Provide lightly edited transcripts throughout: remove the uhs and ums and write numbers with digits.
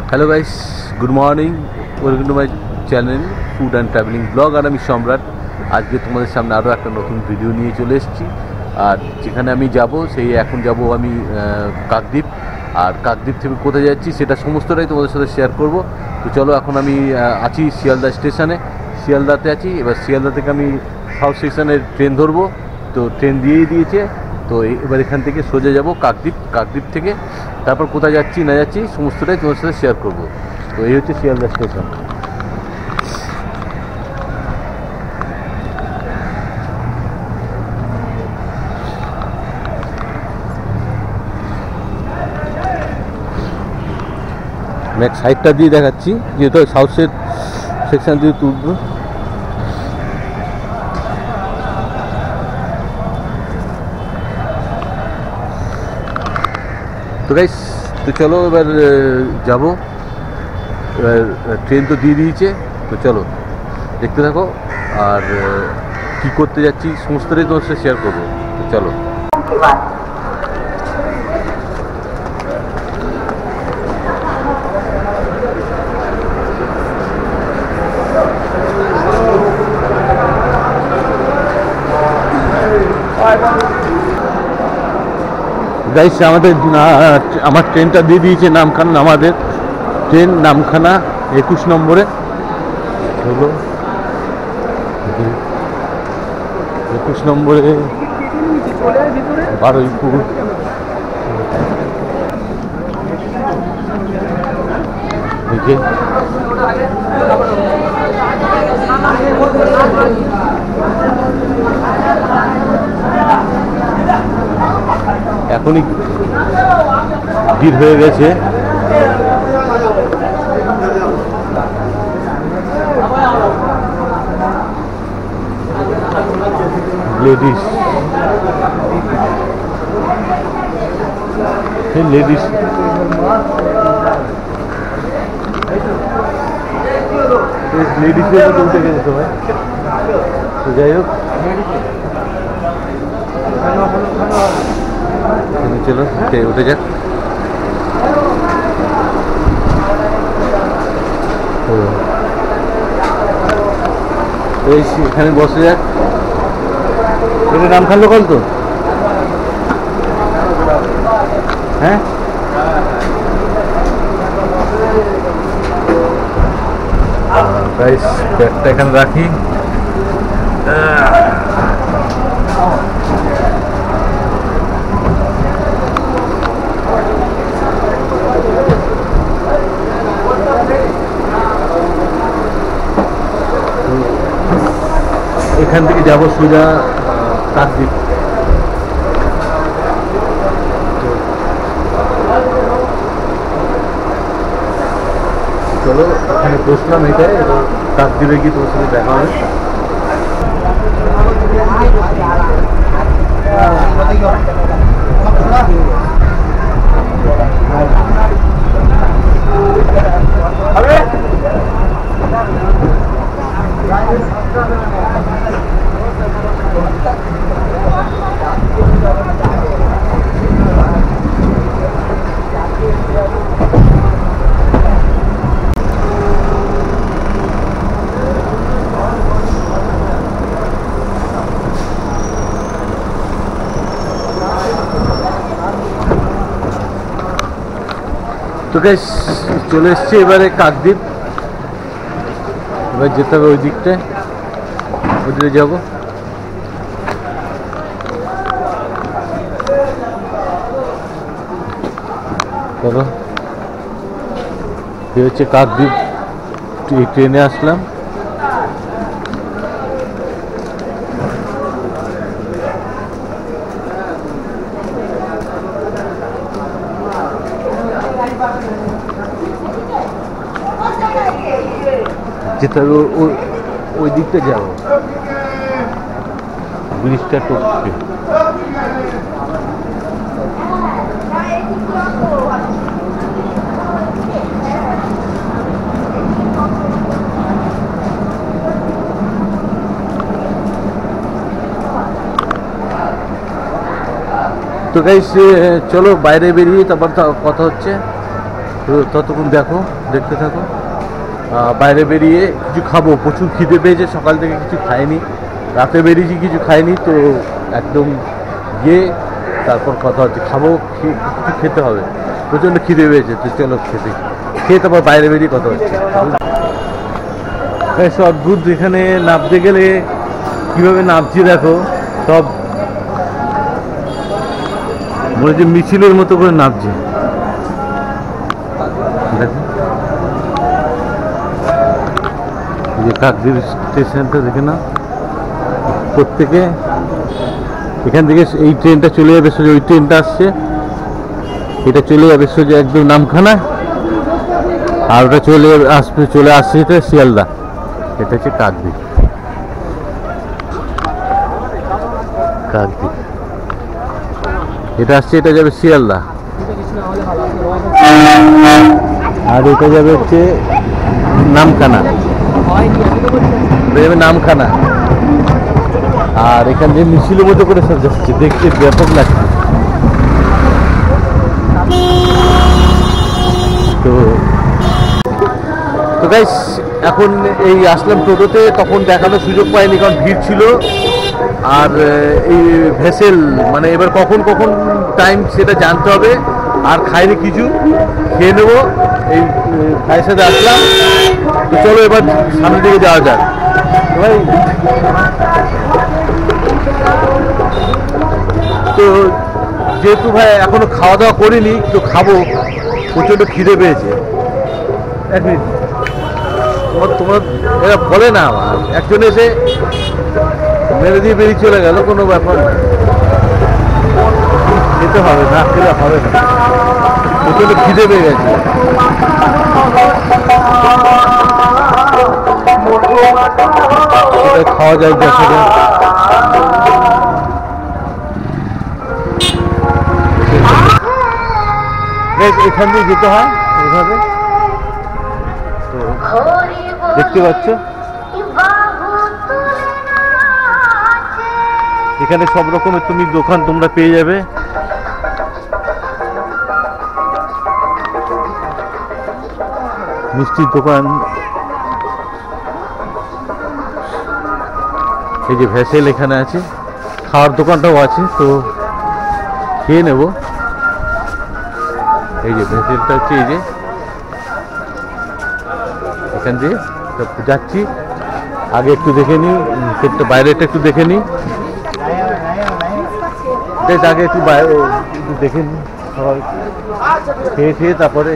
Hello guys, good morning. Welcome to my channel food and travelling blog. আর আমি সম্রাট। আজকে তোমাদের সামনে আরও একটা নতুন ভিডিও নিয়ে চলে এসেছি। আর যেখানে আমি যাব এখন যাব আমি কাকদ্বীপ। আর কাকদ্বীপ থেকে কোথায় যাচ্ছি সেটা সমস্তটাই তোমাদের সাথে শেয়ার করব। তো চলো, এখন আমি আছি শিয়ালদা স্টেশনে, শিয়ালদাতে আছি। এবার শিয়ালদা থেকে আমি সাউথ স্টেশনের ট্রেন ধরবো। তো ট্রেন দিয়েই দিয়েছে। তো এবার এখান থেকে সোজা যাব কাকদ্বীপ। কাকদ্বীপ থেকে তারপর কোথায় যাচ্ছি না যাচ্ছি সমস্তটাই তোমার সাথে শেয়ার করব। তো এই হচ্ছে শিয়ালদা স্টেশন। আমি এক সাইডটা দিয়ে দেখাচ্ছি, যেহেতু সাউথ সেকশন দিয়ে তুলবো। তো গাইস, তো চলো এবার যাবো। এবার ট্রেন তো দিয়ে দিয়েছে, তো চলো দেখতে থাকো। আর কী করতে যাচ্ছি সমস্তটাই তোমার সাথে শেয়ার করবো। তো চলো। গাইস, আমার ট্রেনটা দিয়ে দিয়েছে নামখানা। আমাদের ট্রেন নামখানা 21 নম্বরে হলো। 21 নম্বরে বারুইপুর। দেখে এখনই ভিড় হয়ে গেছে। লেডিস লেডিস লেডিসের উঠে গেছে সবাই। তো যাই হোক, চলো উঠে যাক। এখানে বসে যাক। এটা নামখানা লোকাল তো, হ্যাঁ। ব্যাগটা এখানে রাখি। এখান থেকে যাবো সোজা কাকদ্বীপ। চলো, এখানে বসলাম। এটাই কাকদ্বীপে গিয়ে তোমার সাথে দেখা হবে। তো গাইস, চলে এসছি এবারে কাকদ্বীপ। এবার যেতে হবে ওই দিকটায়, ওদিকে যাবো। চলো, এই হচ্ছে কাকদ্বীপ। ট্রেনে আসলাম। যেতে হবে ওই দিকটা যাবো, ব্রিজটা টপকে। তো গাইস, চলো বাইরে বেরিয়ে তারপর কথা হচ্ছে। তো ততক্ষণ দেখতে থাকো। বাইরে বেরিয়ে কিছু খাবো, প্রচুর খিদে পেয়েছে, সকাল থেকে কিছু খাইনি, রাতে বেরিয়েছি কিছু খাইনি, তো একদম গিয়ে তারপর কথা হচ্ছে, খাবো, কিছু খেতে হবে, প্রচণ্ড খিদে পেয়েছে, তো চলো খেয়ে তারপর বাইরে বেরিয়ে কথা হচ্ছে। সব অদ্ভুত, এখানে নামতে গেলে কীভাবে নামছি দেখো, সব মনে হচ্ছে মিছিলের মতো করে নামছে। দেখো এই যে কাকদ্বীপ স্টেশনটা দেখে না, প্রত্যেকে এখান থেকে এই ট্রেনটা চলে যাবে সোজা, ওই ট্রেনটা আসছে, এটা চলে যাবে সোজা একদম নামখানা, আর ওটা চলে আসছে এটা শিয়ালদা। এটা হচ্ছে কাকদ্বীপ। এটা আসছে, এটা যাবে শিয়ালদা, আর এটা যাবে হচ্ছে নামখানা, নামখানা। আর এখান থেকে মিছিলের মতো করে সব যাচ্ছে, দেখতে ব্যাপক লাগছে। তো গাইস এখন এই আসলাম টোটোতে, তখন দেখানোর সুযোগ পাইনি কারণ ভিড় ছিল। আর এই ভেসেল মানে এবার কখন টাইম সেটা জানতে হবে। আর খাইনি, কিছু খেয়ে নেবো, এই ভাইয়ের সাথে আসলাম। তো চলো এবার সামনের দিকে যাওয়া যাক ভাই। তো যেহেতু ভাই এখনো খাওয়া দাওয়া করিনি, তো খাবো, প্রচণ্ড খিদে পেয়েছে। এক মিনিট, তোমার এরা বলে না, আমার একজন এসে মেরে দিয়ে বেরিয়ে চলে গেল, কোনো ব্যাপার না, খেতে হবে না, খেলে হবে না, প্রচণ্ড খিদে পেয়ে গেছে। খাওয়া যায় দেখা, এখান দিয়ে যেতে হয় এভাবে, তো দেখতে পাচ্ছ এখানে সব রকমের তুমি দোকান তোমরা পেয়ে যাবে। মিষ্টির দোকান, এই যে ভেসেল এখানে আছে, খাওয়ার দোকানটাও আছে, তো খেয়ে নেব। এই যে ভেসেলটা হচ্ছে, এই যে এখান দিয়ে যাচ্ছি, আগে একটু দেখে নিই, বাইরেটা একটু দেখে নিই, আগে একটু বাইরে একটু দেখে নিই, সবাই খেয়ে তারপরে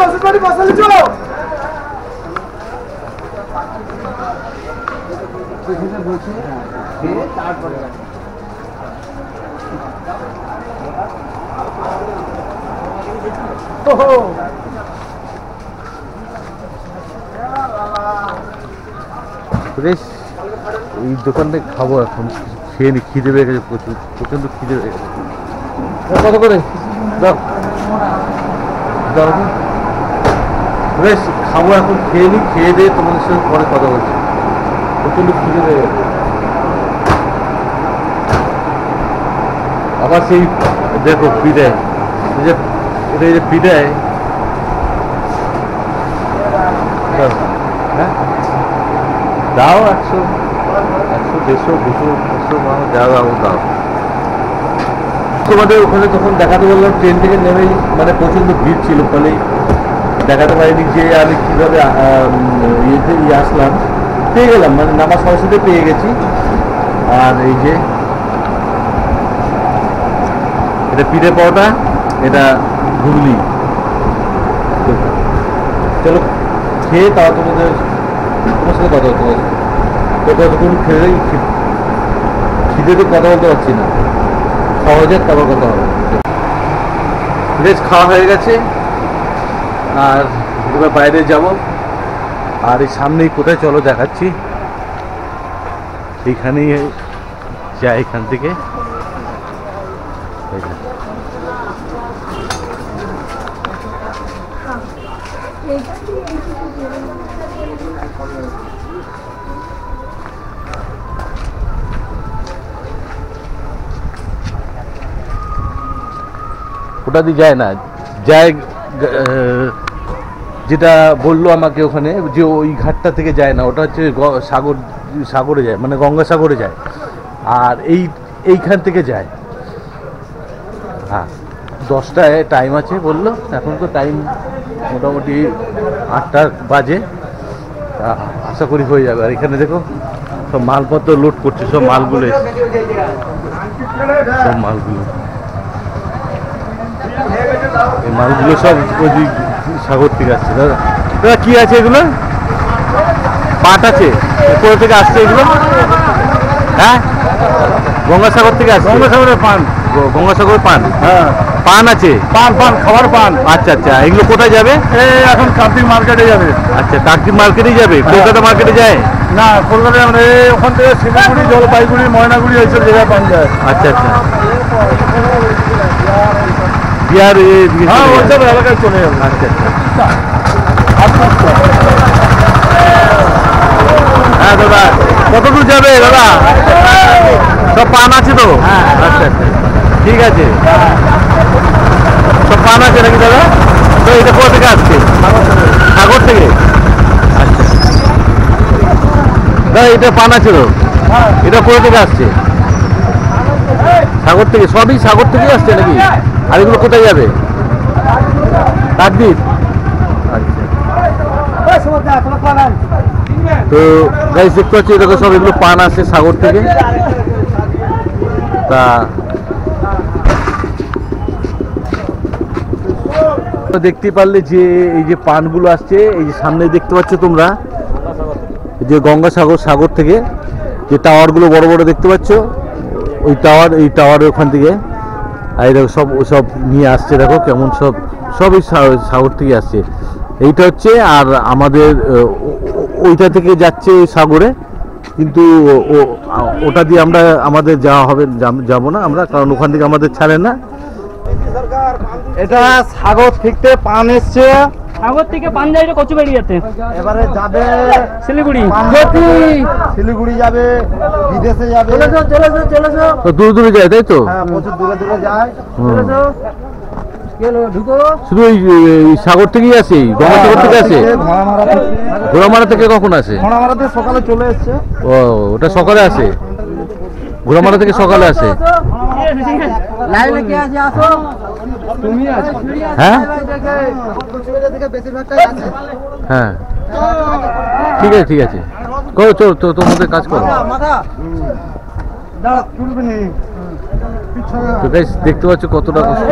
এই দোকানটা খাবো এখন, খেয়ে নি, খিদে পেয়ে গেছে, প্রচন্ড খিদে পেয়ে গেছে। কত করে দাও, বেশ খাবো এখন, খেয়ে নি, খেয়ে দিয়ে তোমাদের সঙ্গে পরে কথা বলছি, প্রচন্ড খিদে পেয়ে গেছে। আবার সেই দেখো বিদায়, এটা যে বিদায়, হ্যাঁ দাও 100, 150, 200 দাও। তোমাদের ওখানে তখন দেখাতে বললাম, ট্রেন থেকে নেমেই মানে প্রচণ্ড ভিড় ছিল, ফলে দেখাতে পারিনি যে আমি কীভাবে আসলাম। পেয়ে গেলাম, মানে নামার সরাসরি পেয়ে গেছি। আর এই যে এটা পিঠে পাওয়াটা, এটা ঘুগনি। চলো খেয়ে তাও তোমার সাথে কথা বলতে পারছি, তো ততক্ষণ খিদেতে কথা বলতে পারছি না, সহজে তারপর কথা হবে। বেশ খাওয়া হয়ে গেছে, আর এবার বাইরে যাব। আর এই সামনেই কোথায় চলো দেখাচ্ছি, এইখানেই যাই, এখান থেকে ওটা দিয়ে যায় না, যায় যেটা বললো আমাকে ওখানে যে ওই ঘাটটা থেকে যায় না, ওটা হচ্ছে সাগরে যায়, মানে গঙ্গাসাগরে যায়, আর এইখান থেকে যায়। হ্যাঁ, 10টায় টাইম আছে বললো, এখন তো টাইম মোটামুটি 8টা বাজে, আশা করি হয়ে যাবে। আর এখানে দেখো সব মালপত্র লোড করছে, সব মালগুলো সব মালগুলো এই মালগুলো সব ওই সাগর থেকে আসছে। দাদা দাদা কি আছে এগুলো? পাট আছে, কোথা থেকে আসছে এগুলো? হ্যাঁ, গঙ্গাসাগর থেকে আসছে। গঙ্গাসাগরের পান, গঙ্গাসাগরের পান। হ্যাঁ, পান আছে, পান খাবার পান। আচ্ছা আচ্ছা, এগুলো কোথায় যাবে? এখন কার্তিক মার্কেটে যাবে। আচ্ছা, কার্তিক মার্কেটেই যাবে, কলকাতা মার্কেটে যায় না? কলকাতায় আমরা ওখান থেকে শিলিগুড়ি, জলপাইগুড়ি, ময়নাগুড়ি এইসব জায়গায় পান যায়। আচ্ছা আচ্ছা, বিহার ওইসব এলাকায় চলে যাবে। আচ্ছা আচ্ছা, হ্যাঁ দাদা কত দূর যাবে দাদা? সব পান আছে তো? আচ্ছা আচ্ছা, ঠিক আছে, সব পান আছে নাকি দাদা? তো এটা কোথা থেকে আসছে? সাগর থেকে। আচ্ছা দাদা, এটা পান আছে তো? এটা কোথা থেকে আসছে? সাগর থেকে, সবই সাগর থেকে আসছে নাকি? আর এগুলো কোথায় যাবে? কাকদ্বীপ। তো গাইস দেখতে পাচ্ছি এরকম সব এগুলো পান আসে সাগর থেকে। তা দেখতে পারলে যে এই যে পানগুলো আসছে, এই যে সামনে দেখতে পাচ্ছ তোমরা, যে সাগর থেকে যে টাওয়ারগুলো বড় বড় দেখতে পাচ্ছ, ওই টাওয়ারের ওখান থেকে। আর দেখো সব ওসব নিয়ে আসছে, দেখো কেমন সবই সাগর থেকে আসছে। এইটা হচ্ছে, আর আমাদের ওইটা থেকে যাচ্ছে ওই সাগরে, কিন্তু ওটা দিয়ে আমাদের যাওয়া হবে, যাবো না আমরা, কারণ ওখান থেকে আমাদের ছাড়ে না। এটা সাগর থেকে পান এসছে, সাগর থেকে পান যায় কচুবেড়িয়াতে, এবারে যাবে শিলিগুড়ি যাবে, বিদেশে যাবে। তো দূরে দূরে যায়, তাই তো? হ্যাঁ, প্রচুর দূরে দূরে যায়। শুধু ওই সাগর থেকেই আসে, গঙ্গাসাগর থেকে আসে? ঘোড়ামারা থেকে কখন আসে? ঘোড়ামারাতে সকালে চলে এসছে। ও, ওটা সকালে আসে, ঘোড়ামারা থেকে সকালে আসে। হ্যাঁ হ্যাঁ, ঠিক আছে ঠিক আছে, করো চলো, তো তোমাদের কাজ করো। তো গাইস দেখতে পাচ্ছ কতটা কষ্ট।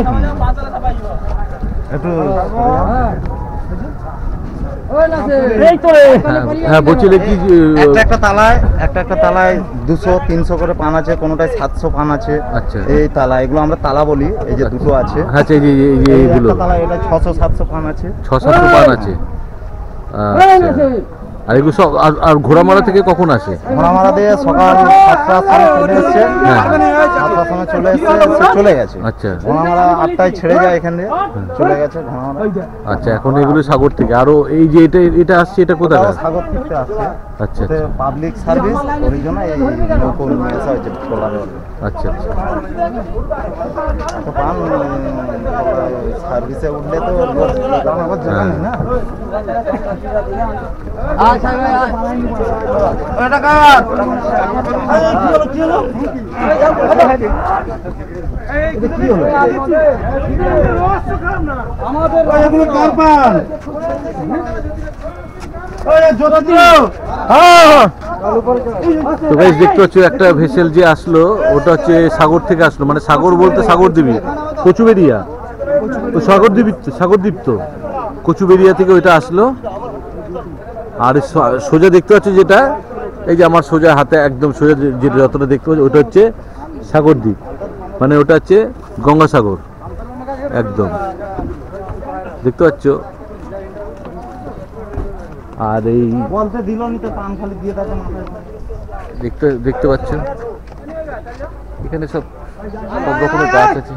হ্যাঁ, বলছিলে কি একটা তালায় 200-300 করে পান আছে, কোনোটায় 700 পান আছে। আচ্ছা, এই তালা, এগুলো আমরা তালা বলি। এই যে দুটো আছে, আচ্ছা, এই যে এইগুলো তালা, এটা 600-700 পান আছে। 600-700 পান আছে। আচ্ছা, আর এগুলো সব আর ঘোড়ামারা থেকে কখন আসে? ঘোড়ামারা দিয়ে সকাল 7টার সময় চলে এসছে। হ্যাঁ, 7টার সময় চলে এসছে, চলে গেছে। আচ্ছা, ঘোড়ামারা 8টায় ছেড়ে যায়, এখান দিয়ে চলে গেছে ঘোড়ামারা। আচ্ছা, এখন এগুলো সাগর থেকে। আরো এই যে এটা আসছে, এটা কোথায়? সাগর থেকে আসছে। আচ্ছা, পাবলিক সার্ভিস, ওই জন্য এই নৌকো নিয়ে আসা হয়েছে ট্রলারে। আচ্ছা আচ্ছা, পান সার্ভিসে উঠলে তো জানা না। তো গাইস দেখতে পাচ্ছ একটা ভেসেল যে আসলো, ওটা হচ্ছে সাগর থেকে আসলো, মানে সাগর বলতে সাগরদ্বীপ, কচুবেড়িয়া, তো সাগরদ্বীপ তো কচুবেড়িয়া থেকে ওইটা আসলো। আর সোজা দেখতে পাচ্ছ যেটা, এই যে আমার সোজা হাতে একদম সোজা যেটা যতটা দেখতে পাচ্ছ, ওটা হচ্ছে সাগরদ্বীপ, মানে ওটা হচ্ছে গঙ্গাসাগর একদম, দেখতে পাচ্ছ। আর এই বলতে দিল নি তো, পান খালি দিয়ে তাকে দেখতে পাচ্ছ এখানে সব রকমের গাছ আছে।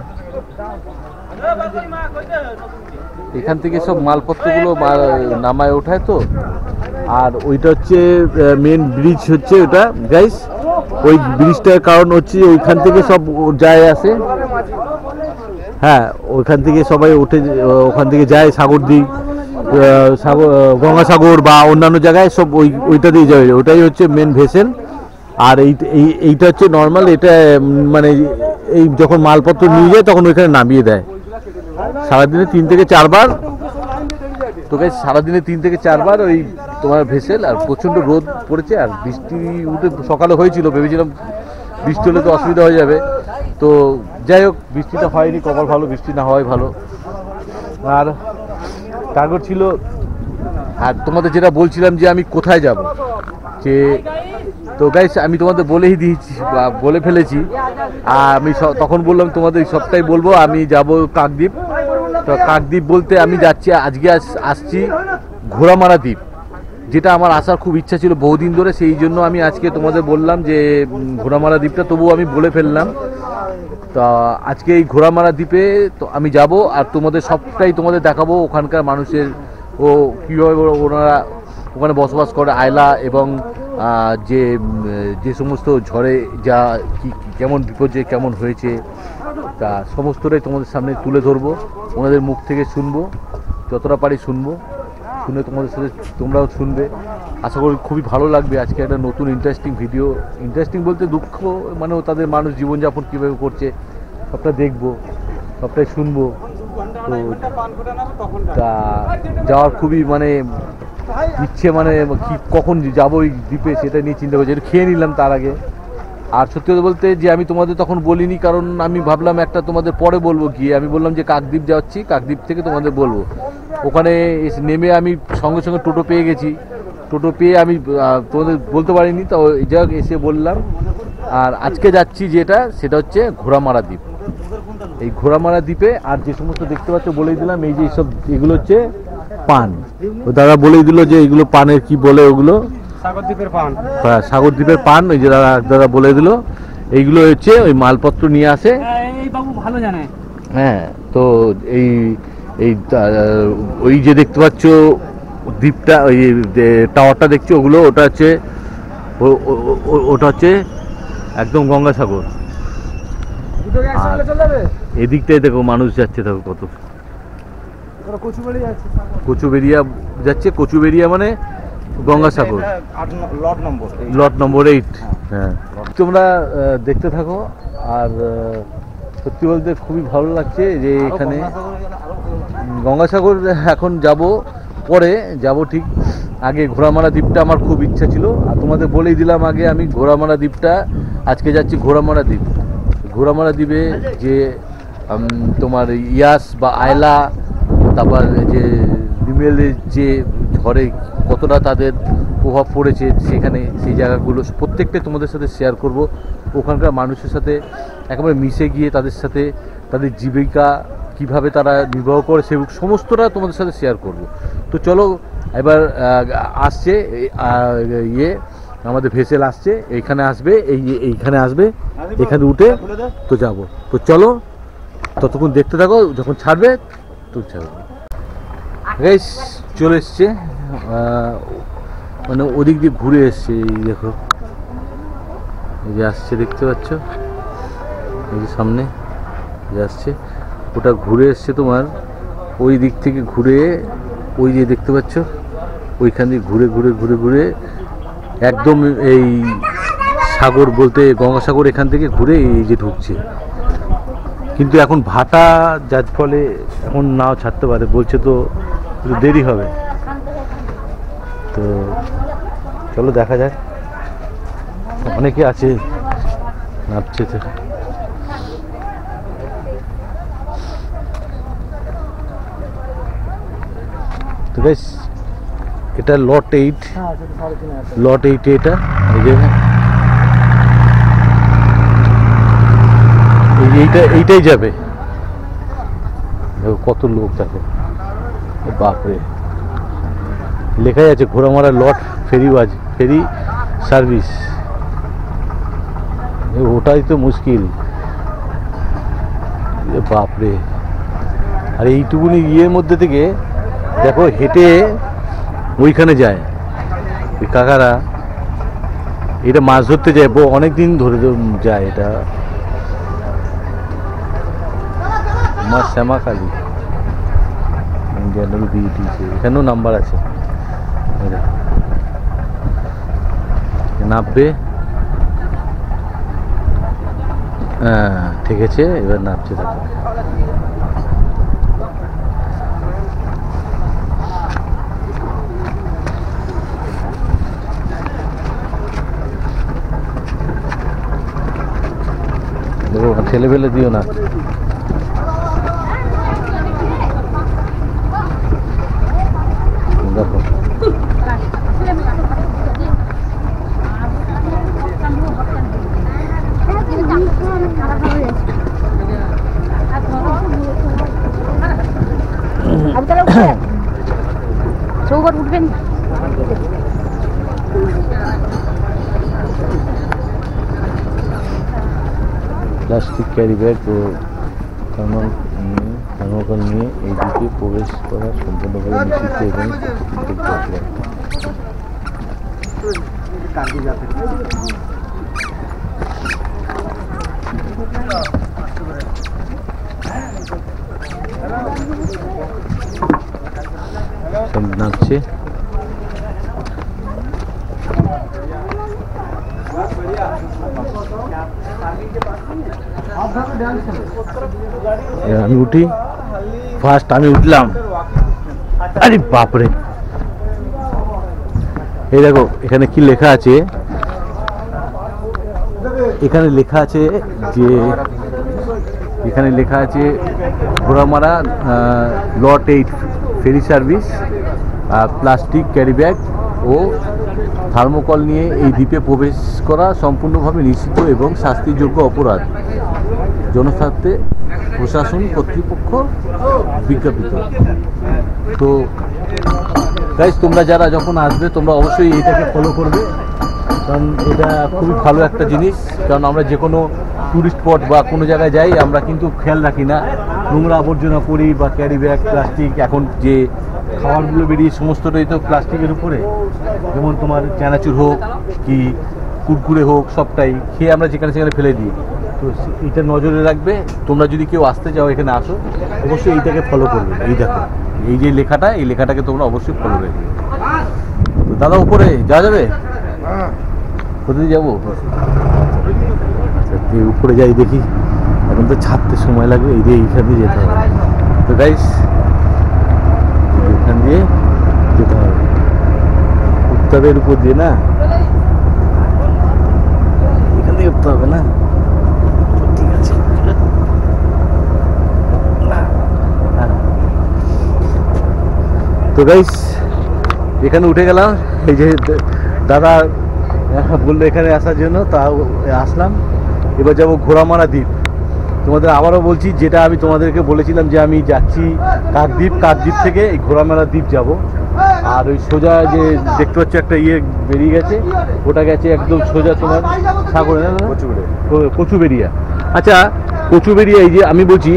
এখান থেকে সব মালপত্রগুলো নামায় ওঠায় তো। আর ওইটা হচ্ছে মেন ব্রিজ হচ্ছে ওটা গাইস, ওই ব্রিজটার কারণ হচ্ছে ওইখান থেকে সব যায় আসে। হ্যাঁ, ওইখান থেকে সবাই উঠে ওখান থেকে যায় সাগরদ্বীপ, গঙ্গাসাগর বা অন্যান্য জায়গায় সব ওইটা দিয়ে যাবে, ওটাই হচ্ছে মেন ভেসেল। আর এইটা হচ্ছে নর্মাল, এটা মানে এই যখন মালপত্র নিয়ে যায় তখন ওইখানে নামিয়ে দেয়। সারাদিনে 3 থেকে 4 বার, তো গাইস সারাদিনে 3 থেকে 4 বার ওই তোমার ভেসেল। আর প্রচণ্ড রোদ পড়েছে, আর বৃষ্টি উঠে সকালে হয়েছিল, ভেবেছিলাম বৃষ্টি হলে তো অসুবিধা হয়ে যাবে, তো যাই হোক বৃষ্টিটা হয়নি, কপাল ভালো, বৃষ্টি না হওয়াই ভালো। আর তারপর ছিল, আর তোমাদের যেটা বলছিলাম যে আমি কোথায় যাব, যে তো গাইস আমি তোমাদের বলেই দিয়েছি বা বলে ফেলেছি। আর আমি তখন বললাম তোমাদের সবটাই বলবো, আমি যাব কাকদ্বীপ। তো কাকদ্বীপ বলতে আমি যাচ্ছি, আজকে আসছি ঘোড়ামারা দ্বীপ, যেটা আমার আসার খুব ইচ্ছা ছিল বহুদিন ধরে, সেই জন্য আমি আজকে তোমাদের বললাম যে ঘোড়ামারা দ্বীপটা, তবুও আমি বলে ফেললাম। তা আজকে এই ঘোড়ামারা দ্বীপে তো আমি যাব, আর তোমাদের সবটাই তোমাদের দেখাবো, ওখানকার মানুষের ও কীভাবে ওনারা ওখানে বসবাস করে, আয়লা, এবং যে সমস্ত ঝড়ে যা কেমন বিপর্যয় কেমন হয়েছে, তা সমস্তটাই তোমাদের সামনে তুলে ধরবো, ওনাদের মুখ থেকে শুনবো, যতটা পারি শুনবো, শুনে তোমাদের সাথে তোমরাও শুনবে। আশা করি খুবই ভালো লাগবে। আজকে একটা নতুন ইন্টারেস্টিং ভিডিও, ইন্টারেস্টিং বলতে দুঃখ মানে তাদের মানুষ জীবনযাপন কীভাবে করছে সবটা দেখবো, সবটাই শুনবো। তো তা যাওয়ার খুবই মানে ইচ্ছে, মানে কি কখন যাবো ওই দ্বীপে সেটা নিয়ে চিন্তা করছি, একটু খেয়ে নিলাম তার আগে। আর সত্যি কথা বলতে যে আমি তোমাদের তখন বলিনি, কারণ আমি ভাবলাম একটা তোমাদের পরে বলবো গিয়ে, আমি বললাম যে কাকদ্বীপ যাচ্ছি, কাকদ্বীপ থেকে তোমাদের বলবো। ওখানে নেমে আমি সঙ্গে সঙ্গে টোটো পেয়ে গেছি, টোটো পেয়ে আমি তোমাদের বলতে পারিনি, তো এই জায়গায় এসে বললাম। আর আজকে যাচ্ছি যেটা, সেটা হচ্ছে ঘোড়ামারা দ্বীপ। এই ঘোড়ামারা দ্বীপে আর যে সমস্ত দেখতে পাচ্ছ বলেই দিলাম, এই যে এইসব এগুলো হচ্ছে পান, ও দাদা বলেই দিল যে এইগুলো পানের কি বলে, ওগুলো সাগরদ্বীপের পান। হ্যাঁ সাগরদ্বীপের পান, ওই যে দাদা বলে দিল। এইগুলো হচ্ছে ওই মালপত্র নিয়ে আসে, এই বাবু ভালো জানে। হ্যাঁ তো এই এই ওই যে দেখতে পাচ্ছ দ্বীপটা, ওই টাওয়ারটা দেখছো, ওগুলো ওটা হচ্ছে ওটা হচ্ছে একদম গঙ্গাসাগর। আর এদিকটাই দেখো মানুষ যাচ্ছে, দেখো কত কচুবেরিয়া যাচ্ছে, কচুবেরিয়া মানে গঙ্গাসাগর, লট নম্বর 8। হ্যাঁ তোমরা দেখতে থাকো। আর সত্যি বলতে খুবই ভালো লাগছে যে এখানে গঙ্গাসাগর এখন যাব, পরে যাব ঠিক, আগে ঘোড়ামারা দ্বীপটা আমার খুব ইচ্ছা ছিল। আর তোমাদের বলেই দিলাম আগে, আমি ঘোড়ামারা দ্বীপটা আজকে যাচ্ছি, ঘোড়ামারা দ্বীপ। ঘোড়ামারা দ্বীপে যে তোমার ইয়াস বা আয়লা, তারপর যে লিমেলের যে ঝড়ে কতটা তাদের প্রভাব পড়েছে সেখানে, সেই জায়গাগুলো প্রত্যেকটা তোমাদের সাথে শেয়ার করব। ওখানকার মানুষের সাথে একেবারে মিশে গিয়ে তাদের সাথে তাদের জীবিকা কিভাবে তারা নির্বাহ করে, সে সমস্তটা তোমাদের সাথে শেয়ার করব। তো চলো এবার আসছে আমাদের ভেসেল আসছে, এইখানে আসবে, এইখানে আসবে, এখানে উঠে তো যাব। তো চলো ততক্ষণ দেখতে থাকো, যখন ছাড়বে তো ছাড়বে। গাইস চলে এসছে, মানে ওদিক দিয়ে ঘুরে এসছে, এই দেখো এই যে আসছে, দেখতে পাচ্ছ এই যে সামনে যে আসছে, ওটা ঘুরে এসছে তোমার ওই দিক থেকে ঘুরে, ওই যে দেখতে পাচ্ছ ওইখান দিয়ে ঘুরে ঘুরে ঘুরে ঘুরে একদম এই সাগর বলতে গঙ্গাসাগর, এখান থেকে ঘুরে এই যে ঢুকছে। কিন্তু এখন ভাটা, যার ফলে এখন নাও ছাড়তে পারে বলছে, তো একটু দেরি হবে। তো চলো দেখা যাক, অনেকে আছে নামছে। তো গাইস এটা লট 8, লট 8 এটা, এইটাই যাবে। দেখো কত লোক, দেখো বাপরে, লেখাই আছে ঘোড়ামারা লট ফেরি সার্ভিস। ওটাই তো মুশকিল বাপরে। আর এইটুকুনি ইয়ের মধ্যে থেকে দেখো হেঁটে ওইখানে যায় ওই কাকারা, এটা মাছ ধরতে যায়, অনেক দিন ধরে যায়। এটা মা শ্যামাকালী ইন্ডিয়ান বিইটিসি, এখানেও নাম্বার আছে। এই দেখো, নামবে। হ্যাঁ ঠিক আছে, এবার নামছে দেখো। দেখো ঠেলে ফেলে দিও না। দেখো চৌকট উঠবেন। প্লাস্টিক ক্যারি ব্যাগ ও থার্মোকল নিয়ে এই দিকে প্রবেশ করা সম্পূর্ণভাবে নিষিদ্ধ এবং সব নামছে। আমি উঠি, ফার্স্ট আমি উঠলাম। আরে বাপরে, এই দেখো এখানে কি লেখা আছে। এখানে লেখা আছে যে, এখানে লেখা আছে Ghoramara lot 8 ferry service, plastic carry bag ও থার্মোকল নিয়ে এই দ্বীপে প্রবেশ করা সম্পূর্ণভাবে নিষিদ্ধ এবং শাস্তিযোগ্য অপরাধ। জনস্বার্থে প্রশাসন কর্তৃপক্ষ বিজ্ঞাপিত। তো গাইস, তোমরা যারা যখন আসবে তোমরা অবশ্যই এইটাকে ফলো করবে, কারণ এটা খুবই ভালো একটা জিনিস। কারণ আমরা যে কোনো ট্যুরিস্ট স্পট বা কোনো জায়গায় যাই, আমরা কিন্তু খেয়াল রাখি না, নোংরা আবর্জনা করি বা ক্যারি ব্যাগ, প্লাস্টিক। এখন যে খাবারগুলো বেরিয়ে সমস্তটাই তো প্লাস্টিকের উপরে, যেমন তোমার চানাচুর হোক কি কুরকুরে হোক, সবটাই খেয়ে আমরা যেখানে সেখানে ফেলে দিই। তো এইটা নজরে রাখবে। তোমরা যদি কেউ আসতে চাও, এখানে আসো, অবশ্যই এইটাকে ফলো করবে। এই দেখো এই যে লেখাটা, এই লেখাটাকে তোমরা অবশ্যই ফলো রাখবে। তো দাদা উপরে যাওয়া যাবে? কোথায় যাবো? উপরে যাই দেখি, এখন তো ছাড়তে সময় লাগবে। এই যে এইখান দিয়ে যেতে হবে। তো গাইস, এখান দিয়ে যেতে হবে, উত্তরের উপর দিয়ে না, এখান দিয়ে উঠতে হবে না। ঠিক আছে, তো গাইস এখানে উঠে গেলাম। এই যে দাদা বললো এখানে আসার জন্য, তা আসলাম। এবার যাবো ঘোড়ামারা দ্বীপ। তোমাদের আবারও বলছি, যেটা আমি তোমাদেরকে বলেছিলাম যে আমি যাচ্ছি কাকদ্বীপ, কাকদ্বীপ থেকে এই ঘোড়ামারা দ্বীপ যাব। আর ওই সোজা যে দেখতে পাচ্ছ একটা ইয়ে বেরিয়ে গেছে, ওটা গেছে একদম সোজা তোমার সাগরে, না কচুবেড়িয়া। আচ্ছা, কচুবেড়িয়া, এই যে আমি বলছি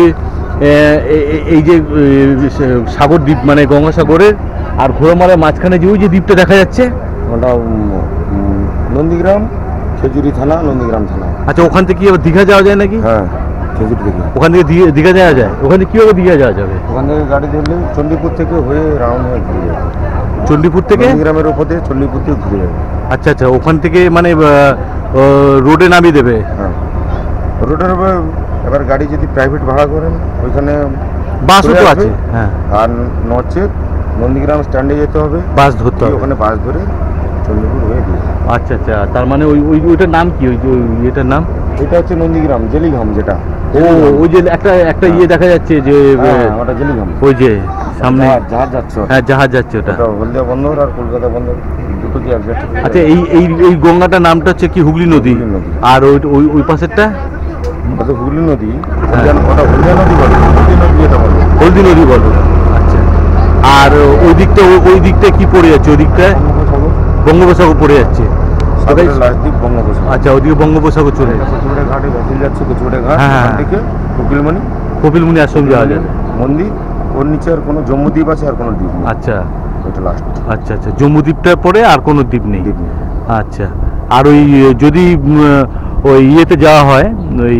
এই যে সাগর দ্বীপ মানে গঙ্গাসাগরের আর ঘোড়ামারার মাঝখানে যে ওই যে দ্বীপটা দেখা যাচ্ছে, ওটা নন্দীগ্রাম, খেজুরি থানা, নন্দীগ্রাম থানা। আচ্ছা, ওখান থেকে কি আবার দীঘা যাওয়া যায় নাকি? হ্যাঁ, খেজুরি থেকে। ওখান থেকে দীঘা যাওয়া যায়? ওখানে কীভাবে দীঘা যাওয়া যাবে? ওখান থেকে গাড়ি ধরলে চণ্ডীপুর থেকে হয়ে রাউন্ড হয়ে ঘুরে যাবে। চণ্ডীপুর থেকে গ্রামের উপর দিয়ে চণ্ডীপুর থেকে ঘুরে যাবে। আচ্ছা আচ্ছা, ওখান থেকে মানে রোডে নামিয়ে দেবে? হ্যাঁ, রোডের উপর। এবার গাড়ি যদি প্রাইভেট ভাড়া করেন, ওইখানে বাসও তো আছে। হ্যাঁ, আর নচেত নন্দীগ্রাম স্ট্যান্ডে যেতে হবে, বাস ধরতে হবে। ওখানে বাস ধরে চণ্ডীপুর হয়ে দিয়ে। আচ্ছা আচ্ছা, তার মানে ওইটার নাম কি? এটার নাম? এটা হচ্ছে নন্দীগ্রাম জেলিঘাম, যেটা ওই যে একটা ইয়ে দেখা যাচ্ছে যে ওটা জেলিঘাম, ওই যে সামনে জাহাজ যাচ্ছে। হ্যাঁ, জাহাজ যাচ্ছে। ওটা হলদিয়া বন্দর আর কলকাতা বন্দর দুটো কি একসাথে? আচ্ছা, এই গঙ্গাটার নামটা হচ্ছে কি? হুগলি নদী। আর ওই পাশেরটা ওটা হুগলি নদী। ওটা হলদিয়া নদী বলে, হলদি নদী যেটা বলে, হলদি নদী বলো। আচ্ছা, আর ওই দিকটা কি পড়ে যাচ্ছে? ওই দিকটায় বঙ্গোপসাগর পড়ে যাচ্ছে। আচ্ছা, ওদিকে বঙ্গোপসাগর চলে যাচ্ছে। কচুবেড়া ঘাটে ভেসেল যাচ্ছে, কচুবেড়া ঘাট। হ্যাঁ, ওখান থেকে কপিলমুনি আশ্রম যাওয়া যাবে। মন্দির, ওর নিচে আর কোনো জম্মুদ্বীপ আছে আর কোনো দ্বীপ নেই। আচ্ছা, ওইটা লাস্ট। আচ্ছা আচ্ছা, জম্মু দ্বীপটার পরে আর কোনো দ্বীপ নেই। দ্বীপ নেই। আচ্ছা, আর ওই যদি ওই ইয়েতে যাওয়া হয়, ওই